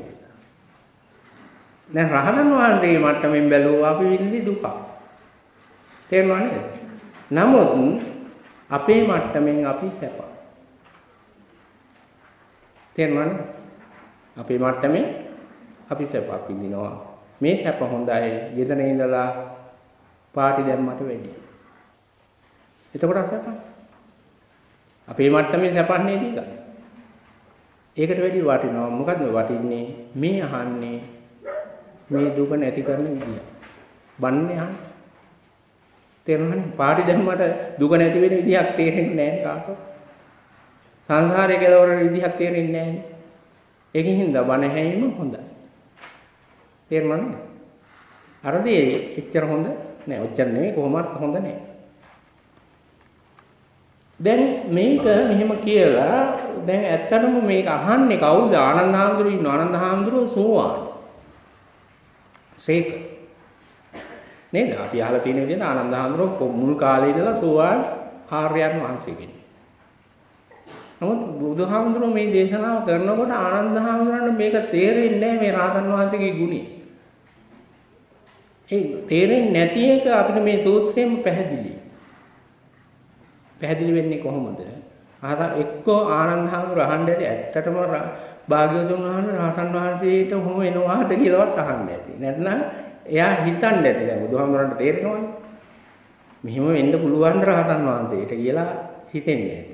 [SPEAKER 1] දැන් රහතන් වහන්සේ මට්ටමින් බැලුවා අපි විඳි දුක. තේරුණා නේද? නමුත් අපේ මට්ටමින් අපි සැප. තේරුණා නේද? අපේ මට්ටමින් අපි සැපක් විඳිනවා. මේ සැප හොඳයි. ගෙදර ඉඳලා පාටි දැම්මට වැඩි. එතකොට සැප. අපේ මට්ටමේ සැපක් නේද ඒක? ඒකට වැඩි වටිනවා. මොකද්ද වටින්නේ? මේ අහන්නේ මේ දුක නැති කරන විදිය. බන්නේ අහන්නේ. තේරුණානේ? පාටි දැම්මට දුක නැති වෙන විදියක් තේරෙන්නේ නැහැ කාටවත්. සංසාරේ කෙලවර විදියක් තේරෙන්නේ නැහැ. ඒකින් හින්දා බණ ඇහිීම හොඳයි. තේරුණානේ? අර දේ එච්චර හොඳ නෑ. ඔච්චර නෙමෙයි කොහොමවත් හොඳ නෑ. දැන් මේක මෙහෙම කියලා දැන් ඇත්තටම මේක අහන්නේ කවුද? ආනන්ද හාමුදුරුවෝ ඉන්න. ආනන්ද හාමුදුරුවෝ සෝවාන්. සේක. නේද? අපි අහලා තියෙන විදිහට ආනන්ද හාමුදුරුවෝ මුල් කාලේ ඉඳලා සෝවාන් ආර්යයන් වහන්සේ කෙනෙක්. නමුත් බුදුහාමුදුරුවෝ මේ දේශනාව කරනකොට ආනන්ද හාමුදුරන්ට මේක තේරෙන්නේ නැහැ මේ රහතන් වහන්සේගේ ගුණය. ඒ තේරෙන්නේ නැති එක අපිට මේ සූත්‍රයෙන් පැහැදිලි. පැහැදිලි වෙන්නේ කොහොමද? එක්කෝ ආනන්ද හාමුදුරුවෝ අහන්නේ ඇත්තටම භාග්‍යවතුන් වහන්සේ රහතන් වහන්සේට කොහොම එනවාද කියලාවත් අහන්නේ නැති. නැත්නම් එයා හිතන්නේ නැති. දැන් බුදුහාමුදුරන්ට තේරෙනවනේ. මෙහෙම වෙන්න පුළුවන් රහතන් වහන්සේට කියලා හිතෙන්නේ නැති.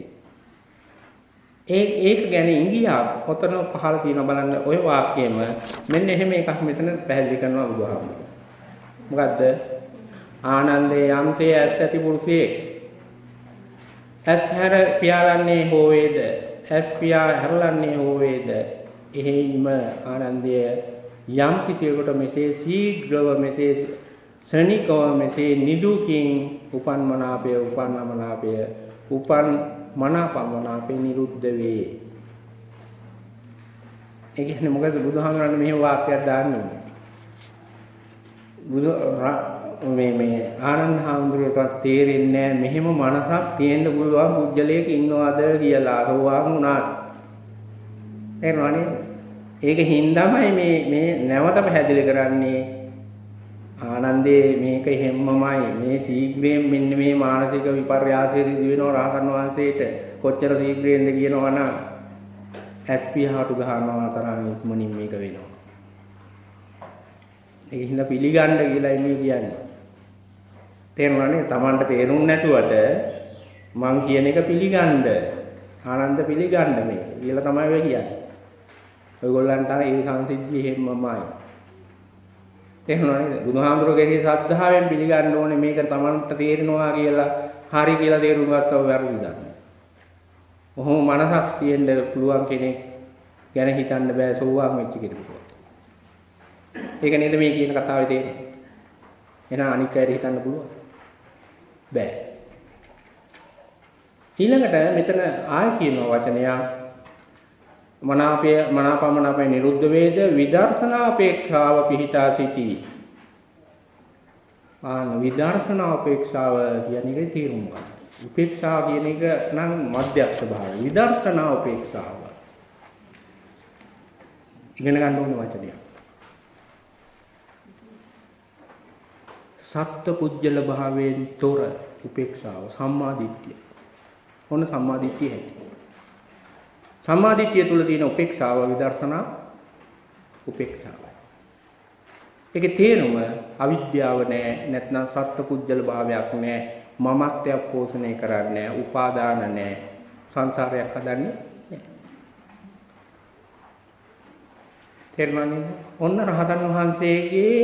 [SPEAKER 1] ඒක ගැන ඉංගියක් ඔතන පහල තියෙන බලන්න ඔය වාක්‍යයම මෙන්න එහෙම එකක් මෙතන පැහැදිලි කරනවා බුදුහාමුදුරුවෝ. මොකද්ද? ආනන්දේ යම්සේ ඇස් ඇති පුරුෂයෙක් ඇස් හැර පියාලන්නේ හෝ වේද ඇස් පියා හැරලන්නේ හෝ වේද එහෙයින්ම ආනන්දය යම් කිසියෙකුට මෙසේ ශීඝ්‍රව මෙසේ ශනිකව මෙසේ නිදුකින් උපන් මනාපය උපන් අමනාපය උපන් මනාපමනාපේ නිරුද්ධ වේ. ඒ කියන්නේ මොකද බුදුහාමරන්නේ මෙහෙම වාක්‍යයක් දාන්නේ? මේ ආනන්ද හාමුදුරුවෝට තේරෙන්නේ මෙහෙම මනසක් තියෙන්න පුළුවන් පුජ්‍යලයක ඉන්නවද කියලා සෝවාන් වුණා. එනවනේ. ඒක හින්දාමයි මේ නැවත පැහැදිලි කරන්නේ ආනන්දේ මේක හැමමයි මේ ශීඝ්‍රයෙන් මෙන්න මේ මානසික විපර්යාසය සිදු වෙනවා රහතන් වහන්සේට කොච්චර ශීඝ්‍රයෙන්ද කියනවා නම් ඇස්පියහට ගහනවා තරම් ඉක්මනින් මේක වෙනවා. ඒක හින්දා පිළිගන්න කියලා මේ කියන්නේ. තේරුණානේ? Tamanට තේරුම් නැතුවට මං කියන එක පිළිගන්න. ආනන්ද පිළිගන්න මේක කියලා තමයි වෙ කියන්නේ. ඔයගොල්ලන්ට ඒ සංසිද්ධිය හැමමයි. තේරුණානේ? බුදුහාමුදුරුවෝගේ ශ්‍රද්ධාවෙන් පිළිගන්න ඕනේ මේක Tamanට තේරෙනවා කියලා හරි කියලා තේරුම් ගත්තව වැරදි දන්නේ. ඔහොම මනසක් තියෙන්න පුළුවන් කෙනෙක් ගැන හිතන්න බෑ සෝවාන් වෙච්ච කෙනෙකුට. ඒක නේද මේ කියන කතාවේ තියෙන්නේ. එහෙනම් අනික් අයට හිතන්න පුළුවන්. බෑ. ඊළඟට මෙතන ආය කියන වචනය මනාපමනාපේ නිරුද්ධ වේද විදර්ශනා අපේක්ෂාව පිහිටා සිටී. විදර්ශනා අපේක්ෂාව කියන එකේ තේරුම මොකක්ද? උපේක්ෂාව කියන එක නම් මධ්‍යස්ථ භාවය. විදර්ශනා අපේක්ෂාව. ඉගෙන ගන්න ඕන වචනයක්. සත්ත්ව පුජ්‍යල භාවයෙන් තොර උපේක්ෂාව සම්මාදිට්ඨිය. මොන සම්මාදිට්ඨිය හැටි? සම්මාදිට්ඨිය තුල තියෙන උපේක්ෂාව විදර්ශනා උපේක්ෂාවයි. ඒකේ තේරුම අවිද්‍යාව නෑ, නැත්නම් සත්ත්ව පුජ්‍යල භාවයක් නෑ, මමත්වයක් පෝෂණය කරන්නේ නෑ, උපාදාන නෑ, සංසාරයක් හදන්නේ නෑ. තේරුණානේ? ඔන්න රහතන් වහන්සේගේ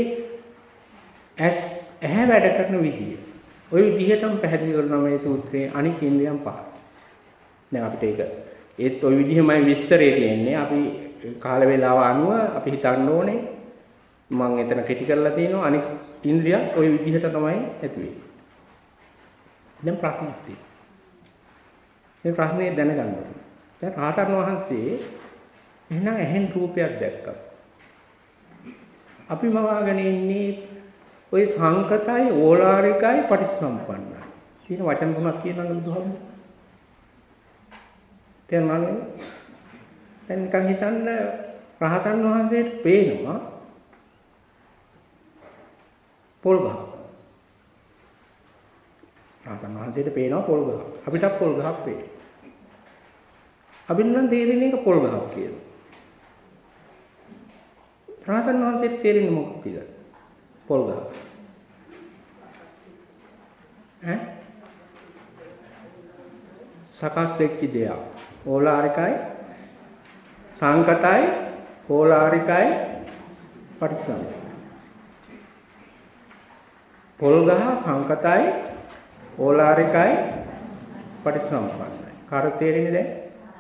[SPEAKER 1] ඇහැ වැඩ කරන විදිය. ওই විදිහටම පැහැදිලි කරනවා මේ සූත්‍රයේ අනික් ඉන්ද්‍රියන් පහ. දැන් අපිට ඒක ඒත් ওই විදිහමයි විස්තරය තියෙන්නේ. අපි කාල වේලාව අනුව අපි හිතන්න ඕනේ මම එතන කෙටි කරලා තියෙනවා අනික් ඉන්ද්‍රියන් ওই විදිහට තමයි ඇති වෙන්නේ. දැන් ප්‍රශ්නයක් තියෙනවා. මේ ප්‍රශ්නේ දැනගන්න ඕනේ. දැන් රහතන් වහන්සේ එහෙනම් ඇහෙන් රූපයක් දැක්කා. අපි මවාගෙන ඉන්නේ ඔය සංකතයි ඕලාරිකයි පටිච්චසමුප්පන්නයි. කියන වචන තුනක් කියනවා බුදුහාමුදුරුවෝ. තේරුණාද? දැන් නිකන් හිතන්න රහතන් වහන්සේට පේනවා පොල් ගහ. රහතන් වහන්සේට පේනවා පොල් ගහ. අපිට පොල් ගහක් පේනවා. අපිට නම් තේරෙන්නේ ඒක පොල් ගහක් කියලා. රහතන් වහන්සේට තේරෙන්නේ මොකක්ද? පොල් ගහ. සකස් වෙච්ච දෙයක්. ඕලාරිකයි සංකතයි ඕලාරිකයි පටිච්චසමුප්පන්නයි. පොල් ගහ සංකතයි ඕලාරිකයි පටිච්චසමුප්පන්නයි. කාට තේරෙන්නේ දැන්?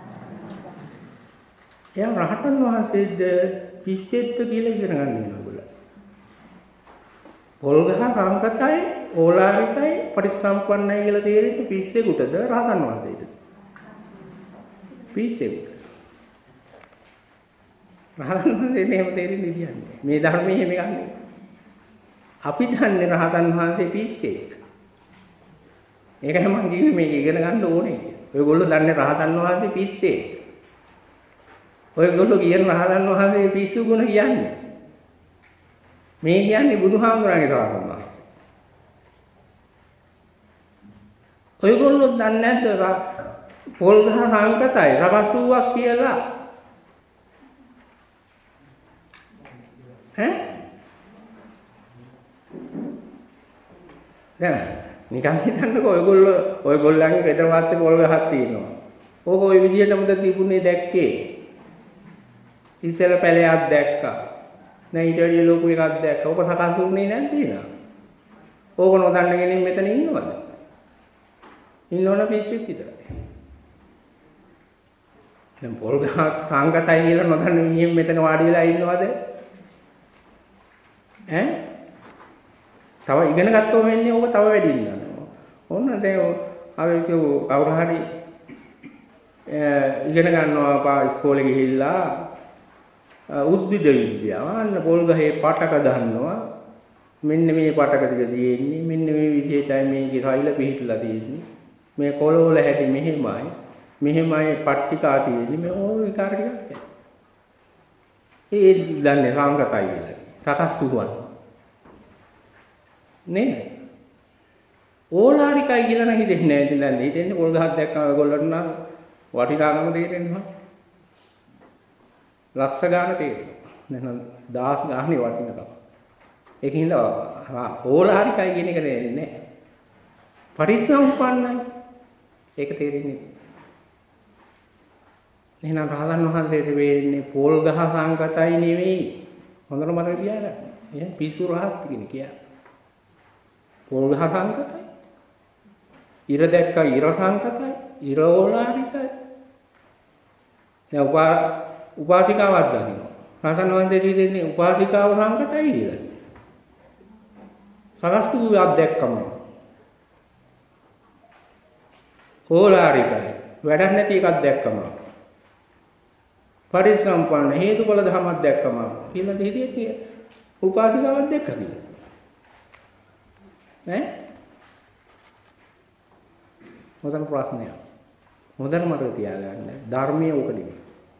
[SPEAKER 1] එයා රහතන් වහන්සේද පිස්සෙත්ද කියලා ඉගෙන ගන්න ඕනගොල්ලෝ. පොල් ගහ සංකතයි ඕලාරිකයි පටිච්චසමුප්පන්නයි කියලා තේරෙන්නේ පිස්සෙකුටද රහතන් වහන්සේටද? පිස්සෙකුට. රහතන් වහන්සේ එහෙම තේරෙන්නේ කියන්නේ. මේ ධර්මයේ එහෙම ගන්නෙ. අපි දන්නේ රහතන් වහන්සේ පිස්සෙක්. ඒකයි මම කිව්වේ මේක ඉගෙන ගන්න ඕනේ. ඔයගොල්ලෝ දන්නේ රහතන් වහන්සේ පිස්සෙක්. ඔයගොල්ලෝ කියන රහතන් වහන්සේ පිස්සු ගුණ කියන්නේ. මේ කියන්නේ බුදුහාමුදුරන්ගේ රහතන් වහන්සේ. ඔයගොල්ලෝ දන්නේ නැද්ද පොල් ගහ සංකතයි රබසුවක් කියලා? දැන් නිකන් හිතන්නකෝ ඔයගොල්ලන්ගේ ගෙදර වාත්තේ පොල් ගහක් තියෙනවා. ඕක ওই විදිහටමද තිබුණේ දැක්කේ? ඉස්සෙල්ලා පැලයක් දැක්කා. දැන් ඊට වැඩිය ලොකු එකක් දැක්කා. ඕක සකස් වුණේ නැද්ද නේද? ඕක නොදන්න කෙනෙක් මෙතන ඉන්නවද? ඉන්නවනේ පිස්සෙක් විතරයි. දැන් පොල් ගහක් සංකතයි කියලා නොදන්න මිනිහෙක් මෙතන වාඩි වෙලා ඉන්නවද? තව ඉගෙන ගත්තොම වෙන්නේ ඕක තව වැඩි ඉන්නවා. ඕන්න දැන් අපි කවුරු හරි ඉගෙන ගන්නවා ඉස්කෝලේ ගිහිල්ලා උද්භිද විද්‍යාව අන්න පොල් ගහේ පටක ගන්නවා මෙන්න මේ පටක ටික තියෙන්නේ. මෙන්න මේ විදිහටයි මේකේ සෛල පිහිටලා තියෙන්නේ. මේ කොළවල හැටි මෙහෙමයි. මෙහෙමයි පට්ටිකා තියෙන්නේ. මේ ඕන විකාර ටිකක්. ඒ දන්නේ සංගතයි කියලා. සකස් වුණා. නේද? ඕලාරිකයි කියලා නම් හිතෙන්නේ නැහැ. ඉතින් දැන් හිතෙන්නේ පොල් ගහක් දැක්කම ඔයගොල්ලන්ට නම් වටිනාකම තේරෙනවා. ලක්ෂ ගාන තේරෙනවා. නැත්නම් දහස් ගානේ වටිනකම. ඒකින්ද ඕලාරිකයි කියන එක තේරෙන්නේ නැහැ. පරිසම්පන්නයි. ඒක තේරෙන්නේ. එහෙනම් රහතන් වහන්සේට වෙන්නේ පොල් ගහ සංගතයි නෙවෙයි. හොඳට මතක තියාගන්න. එහෙනම් පිස්සු රහත් කියන කියා. පොල් ගහ සංගතයි. ඉර දැක්ක ඉර සංකතයි, ඉර ඕලාරිකයි. දැන් උපාසිකාවක් ගන්නවා. රහතන් වහන්සේ දෙන්නේ උපාසිකාව සංකතයි කියලා. සකස්තුවක් දැක්කම ඕලාරිකයි. වැඩක් නැති එකක් දැක්කම පරිසම්පන්න හේතුඵල ධමයක් දැක්කම කියලා දෙහිදී උපාසිකාවක් දැක්ක කියලා. ඈ මොකද ප්‍රශ්නය? හොඳට මතක තියාගන්න. ධර්මයේ උක නෙමෙයි.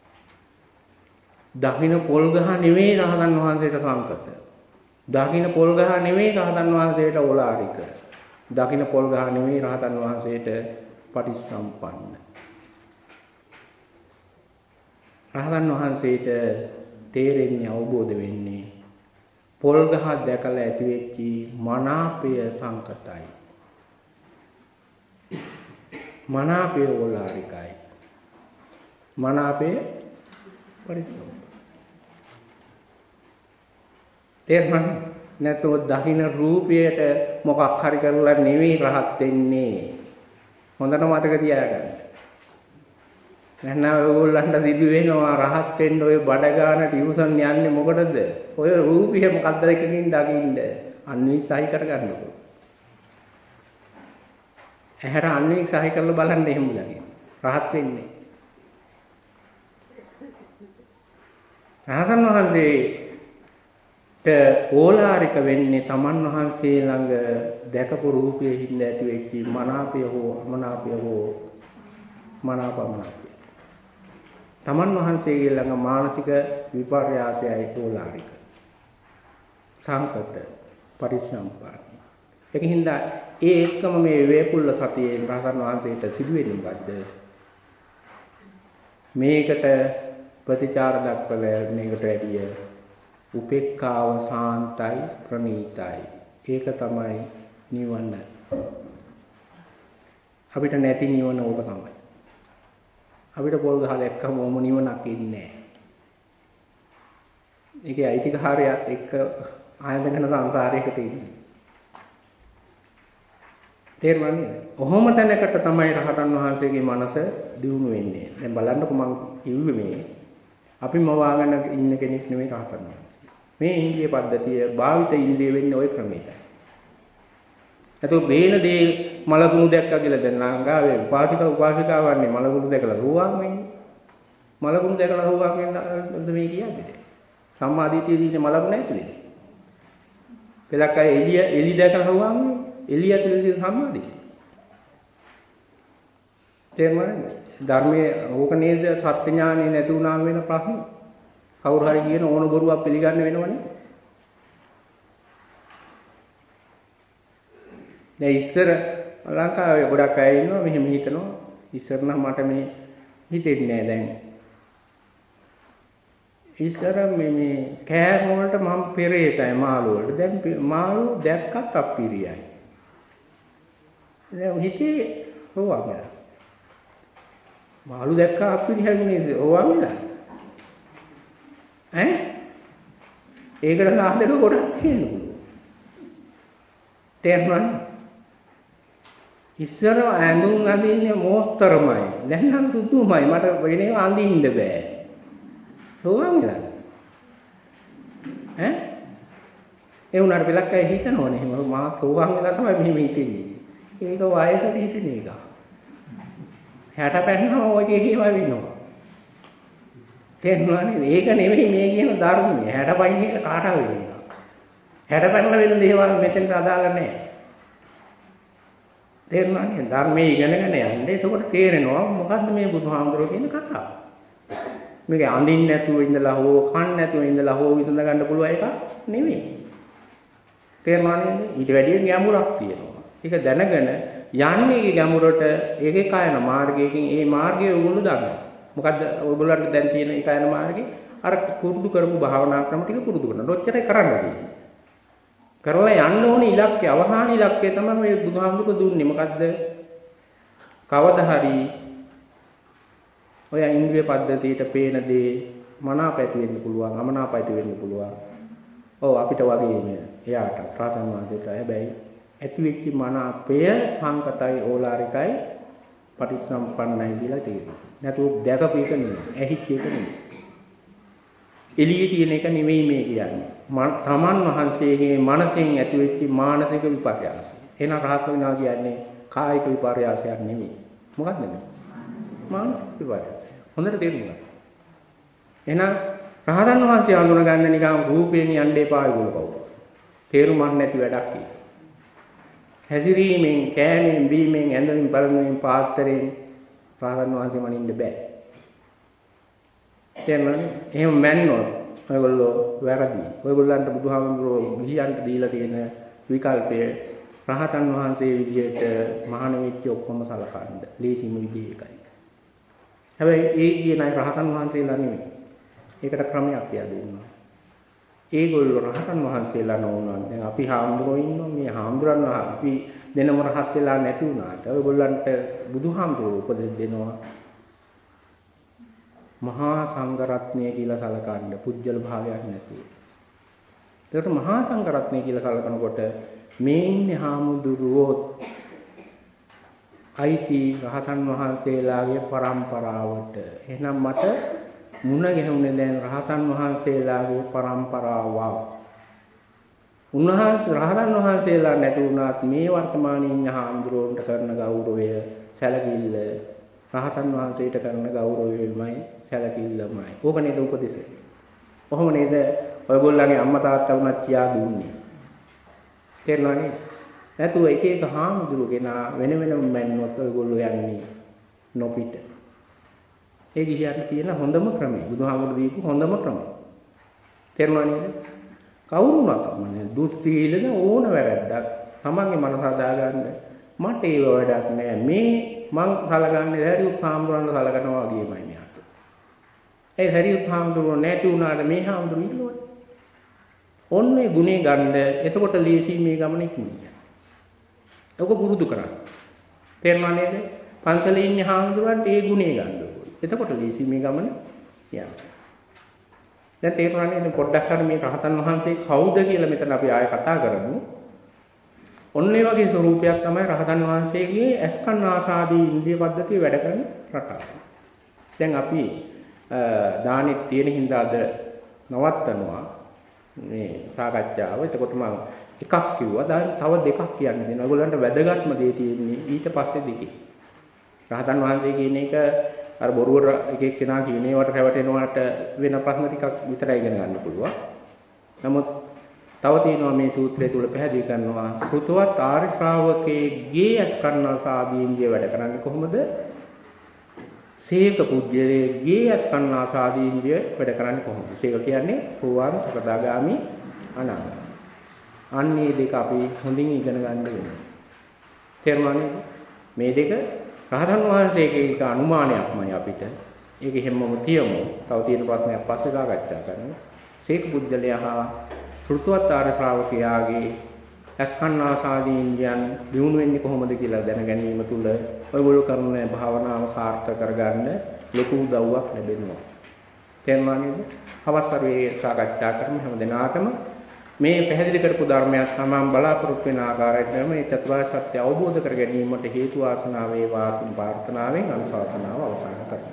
[SPEAKER 1] දකින්න පොල් ගහ නෙමෙයි රහතන් වහන්සේට සංකත. දකින්න පොල් ගහ නෙමෙයි රහතන් වහන්සේට ඕලාරික. දකින්න පොල් ගහ නෙමෙයි රහතන් වහන්සේට පටිච්චසම්පන්න. රහතන් වහන්සේට තේරෙන්නේ අවබෝධ වෙන්නේ පොල් ගහ දැකලා ඇති වෙච්ච මනාපය සංකතයි. මනාපය ඕලාරිකයි. මනාපය පරිසම්පන්න. තේරුණාද? නැත්නම් දකින්න රූපයට මොකක් හරි කරලා නෙවෙයි රහත් වෙන්නේ. හොඳට මතක තියාගන්න. නැත්නම් ඔයගොල්ලන්ට සිදු වෙනවා රහත් වෙන්න ඔය බඩ ගන්න ටියුෂන් යන්නේ මොකටද? ඔය රූපය මොකද්ද එකකින් දකින්න. අන්විසයි කරගන්නකො. ඇහැට අන්විසයි කරලා බලන්න එහෙම දකින්න. රහත් වෙන්නේ. රහතන් වහන්සේට ඕලාරික වෙන්නේ තමන් වහන්සේ ළඟ දැකපු රූපයේ හිඳ ඇති වෙච්ච මනාපය හෝ අමනාපය හෝ මනාපමනාපය. තමන් වහන්සේගේ ළඟ මානසික විපර්යාසයයි ඕලාරික. සංකත පරිසම්පාද. ඒකින්ද ඒ එක්කම මේ වේපුල්ල සතියේ රහතන් වහන්සේට සිදුවෙන්නේ මොකද්ද? මේකට ප්‍රතිචාර දක්වලා මේකට වැඩිය උපේක්ඛාව සාන්තයි ප්‍රණීතයි. ඒක තමයි නිවන. අපිට නැති නිවන ඕක තමයි. අපිට පොල් ගහ දැක්කම ඕම නිවනක් ඉන්නේ නැහැ. ඒකේ අයිතිකාරයත් එක්ක ආයතන සංසාරයකට ඉන්නේ. තේරුණානේ? ඔහොම තැනකට තමයි රහතන් වහන්සේගේ මනස දියුණු වෙන්නේ. දැන් බලන්නකො මම කිව්වේ මේ අපිම වාගෙන ඉන්න කෙනෙක් නෙමෙයි රහතන් වහන්සේ. මේ ඉන්ද්‍රිය පද්ධතිය භාවිත ඉන්ද්‍රිය වෙන්නේ ওই ක්‍රමයටයි. එතකොට බේන දේ මලකුණු දැක්කා කියලා දැන් ලංකාවේ උපාසිකාවන්නේ මලකුණු දැකලා රෝවාන් වෙන්නේ. මලකුණු දැකලා රෝවාන් වෙන්න මේ කියන්නේ. සම්මාදිටියේ ඉන්නේ මලකුණු නැතිලේ. පෙලක් අය එළිය දැකලා රෝවාන් වෙන්නේ. එළිය ඇතුලේ සම්මාදිටිය. තේරුණාද? ධර්මයේ ඕක නේද සත්‍ය ඥානෙ නැති වුණාම වෙන ප්‍රශ්න. කවුරු හරි කියන ඕන බොරුවක් පිළිගන්න වෙනවනේ. දැන් ඉස්සර ලංකාවේ ගොඩක් අය ඉන්නවා මෙහෙම හිතනවා. ඉස්සර නම් මට මේ හිතෙන්නේ නැහැ දැන්. ඉස්සර මේ කෑම වලට මම පෙරේතයි මාළු වලට. දැන් මාළු දැක්කත් අප්පිරියයි. දැන් හිතේ ඕවා මාළු දැක්ක අප්පිරියයි නේද? ඕවා වෙලා. ඒකට සාධක ගොඩක් තියෙනවා. තේරුණාද? ඉස්සර ඇඳුම් අඳින්නේ මොස්තරමයි. දැන් නම් සුදුමයි. මට වෙනේව අඳින්න බෑ. සෝවාන් වෙලා. ඒ උනාට පෙලක් අය හිතනවනේ. එහෙම මා සෝවාන් වෙලා තමයි මෙහෙම හිතෙන්නේ. ඒක වයසට හිතෙන එක. 60 පැන්නම ඔය කේකේවා වෙනවා. තේරුණානේ? ඒක නෙවෙයි මේ කියන ධර්මය. 60 පයින් එක කාටව වෙනවා. හැඩපැනලා වෙන දේවල් මෙතෙන්ට අදාළ නැහැ. තේරුණා නේද? ධර්මයේ ඉගෙනගෙන යන්න. එතකොට තේරෙනවා මොකද්ද මේ බුදුහාමුදුරුවෝ කියන කතාව. මේක අඳින්න නැතුව ඉඳලා හෝ කන්න නැතුව ඉඳලා හෝ විසඳ ගන්න පුළුවන් එක නෙමෙයි. තේරුණා නේද? ඊට වැඩිය ගැඹුරක් තියෙනවා. ඒක දැනගෙන යන්නේ ගැඹුරට ඒකේ කායන මාර්ගයකින් ඒ මාර්ගය උගුළු දන්නවා. මොකද්ද ඔයගොල්ලන්ට දැන් තියෙන ඒ කායන මාර්ගේ? අර පුරුදු කරපු භාවනා ක්‍රම ටික පුරුදු කරනවා. ඔච්චරයි කරන්න තියෙන්නේ. කරලා යන්න ඕනේ ඉලක්කය අවහාන ඉලක්කය තමයි මේ බුදුහාමුදුරුවෝ දුන්නේ. මොකද්ද? කවදා හරි ඔය ඉන්ද්‍රිය පද්ධතියට පේන දේ මනාප ඇති වෙන්න පුළුවන්, අමනාප ඇති වෙන්න පුළුවන්. ඔව් අපිට වගේම එයාට ප්‍රාර්ථනා මාර්ගයට හැබැයි ඇති වෙච්ච මනාපය සංකතයි ඕලාරිකයි පටිච්චසම්පන්නයි කියලා තියෙනවා. නැතුව දැකපු එක නෙමෙයි, ඇහිච්ච එක නෙමෙයි. එළියේ තියෙන එක නෙමෙයි මේ කියන්නේ. තමන් වහන්සේගේ මනසෙන් ඇතිවෙච්ච මානසික විපර්යාසය. එහෙනම් රහත් වෙනවා කියන්නේ කායික විපර්යාසයක් නෙමෙයි. මොකක්ද මේ? මානසික විපර්යාසය. හොඳට තේරුම් ගන්න. එහෙනම් රහතන් වහන්සේ හඳුනගන්න නිකන් රූපයෙන් යන්න එපා ඒගොල්ලෝ කවුද? තේරුමක් නැති වැඩක් ඒක. හැසිරීමෙන්, කෑමෙන්, බීමෙන්, ඇඳමින්, බලමින්, පාත්‍රයෙන් රහතන් වහන්සේ මනින්න බෑ. තේරුණානේ? එහෙම මැන්නොත් ඔයගොල්ලෝ වැරදි. ඔයගොල්ලන්ට බුදුහාමුදුරුවෝ ගිහියන්ට දීලා තියෙන විකල්පය රහතන් වහන්සේ විදියට මහාන වෙච්ච ඔක්කොම සලකන්න. ලේසිම විදිය එකයි. හැබැයි ඒ කියන අය රහතන් වහන්සේලා නෙමෙයි. ඒකට ක්‍රමයක් කියලා දුන්නා. ඒගොල්ලෝ රහතන් වහන්සේලා නොවුණා. දැන් අපි හාමුදුරුවෝ ඉන්නවා. මේ හාමුදුරන් අපි දෙනම රහත් වෙලා නැති වුණාට ඔයගොල්ලන්ට බුදුහාමුදුරුවෝ උපදෙස් දෙනවා. මහා සංඝරත්නය කියලා සලකන්න පුජ්‍යල භාවයක් නැතුව. ඒකට මහා සංඝරත්නය කියලා සලකනකොට මේ ඉන්නේ හාමුදුරුවෝ අයිති රහතන් වහන්සේලාගේ පරම්පරාවට. එහෙනම් මට මුණ ගැහුනේ දැන් රහතන් වහන්සේලාගේ පරම්පරාව. උන්වහන්සේ රහතන් වහන්සේලා නැති වුණාත් මේ වර්තමානයේ ඉන්න හාමුදුරුවන්ට කරන ගෞරවය සැලකිල්ල රහතන් වහන්සේට කරන ගෞරවයමයි සැලකිල්ලමයි. ඕක නේද උපදෙස. කොහොම නේද ඔයගොල්ලන්ගේ අම්මා තාත්තා වුණත් කියා දුන්නේ. තේරුණා නේද? නැතුව එක එක හාමුදුරුවගෙන වෙන වෙනම මැන්නොත් ඔයගොල්ලෝ යන්නේ නොපිට. ඒ ගිහියන්ට තියෙන හොඳම ක්‍රමය බුදුහාමුදුරු දීපු හොඳම ක්‍රමය. තේරුණා නේද? කවුරුණක් මන්නේ දුස්සීලන ඕන වැරද්දක් තමන්ගේ මනස හදාගන්න මට ඒව වැඩක් නෑ. මේ මං සලගන්නේ හැරියුත් හාමුදුරන්ව සලකනවා වගේමයි මෙයාට. ඒ හැරියුත් හාමුදුරුවෝ නැති වුණාට මේ හාමුදුරුවෝ ඉන්නවනේ. ඔන්නේ ගුණේ ගන්න. එතකොට ලීසි මේ ගමනේ කියන්නේ. ඔක පුරුදු කරන්න. තේරුණා නේද? පන්සලේ ඉන්න හාමුදුරුවන්ට ඒ ගුණේ ගන්න ඕනේ. එතකොට ලීසි මේ ගමන යනවා. දැන් තේරුණා නේද? පොඩ්ඩක් හරි මේ රහතන් වහන්සේ කවුද කියලා මෙතන අපි ආයෙ කතා කරමු. ඔන්න ඒ වගේ ස්වරූපයක් තමයි රහතන් වහන්සේගේ ඇස්කන් ආසාදී ඉන්ද්‍රිය පද්ධතිය වැඩ කරන රටාව. දැන් අපි දානෙත් තියෙන හින්දා අද නවත්තනවා මේ සාකච්ඡාව. එතකොට මම එකක් කිව්වා. දැන් තව දෙකක් කියන්න දෙනවා. ඔයගොල්ලන්ට වැදගත්ම දේ තියෙන්නේ ඊට පස්සේ දෙකේ. රහතන් වහන්සේ කියන එක අර බොරුවර එක එක්කෙනා කියන ඒවට රැවටෙනවට වෙන ප්‍රශ්න ටිකක් විතරයි ඉගෙන ගන්න පුළුවන්. නමුත් තව තියෙනවා මේ සූත්‍රය තුල පැහැදිලි කරනවා ශ්‍රුතවත් ආර්ය ශ්‍රාවකයේ අස්කන්නාසාදීන්ගේ වැඩ කරන්නේ කොහොමද? සීක පුජ්‍යයේ අස්කන්නාසාදීන්ගේ වැඩ කරන්නේ කොහොමද? සීක කියන්නේ සෝවාන් සකදාගාමි අනාගාමි. අන්නේ දෙක අපි හොඳින් ඉගෙන ගන්න වෙනවා. තේරුණානේ? මේ දෙක රහතන් වහන්සේගේ එක අනුමානයක්මයි අපිට. ඒක හැමෝම තියමු. තව තියෙන ප්‍රශ්නයක් පස්සේ සාකච්ඡා කරමු. සීක පුජ්‍යලයා හා ශ්‍රුතවත් ආර්ය ශ්‍රාවකයාගේ අස්කන්නාසාදීන්යන් දිනු වෙන්නේ කොහොමද කියලා දැන ගැනීම තුළ ඔයගොල්ලෝ කරන භාවනාව සාර්ථක කරගන්න ලොකු උදව්වක් ලැබෙනවා. තේරුණා නේද? අවසරයේ සාකච්ඡා කරමු හැම දිනාටම මේ පැහැදිලි කරපු ධර්මයක් තමයි බලාපොරොත්තු වෙන ආකාරයට මේ චතුරාර්ය සත්‍ය අවබෝධ කර ගැනීමට හේතු වාසනා වේවා කියන ප්‍රාර්ථනාවෙන් අනුශාසනාව අවසන් කරනවා.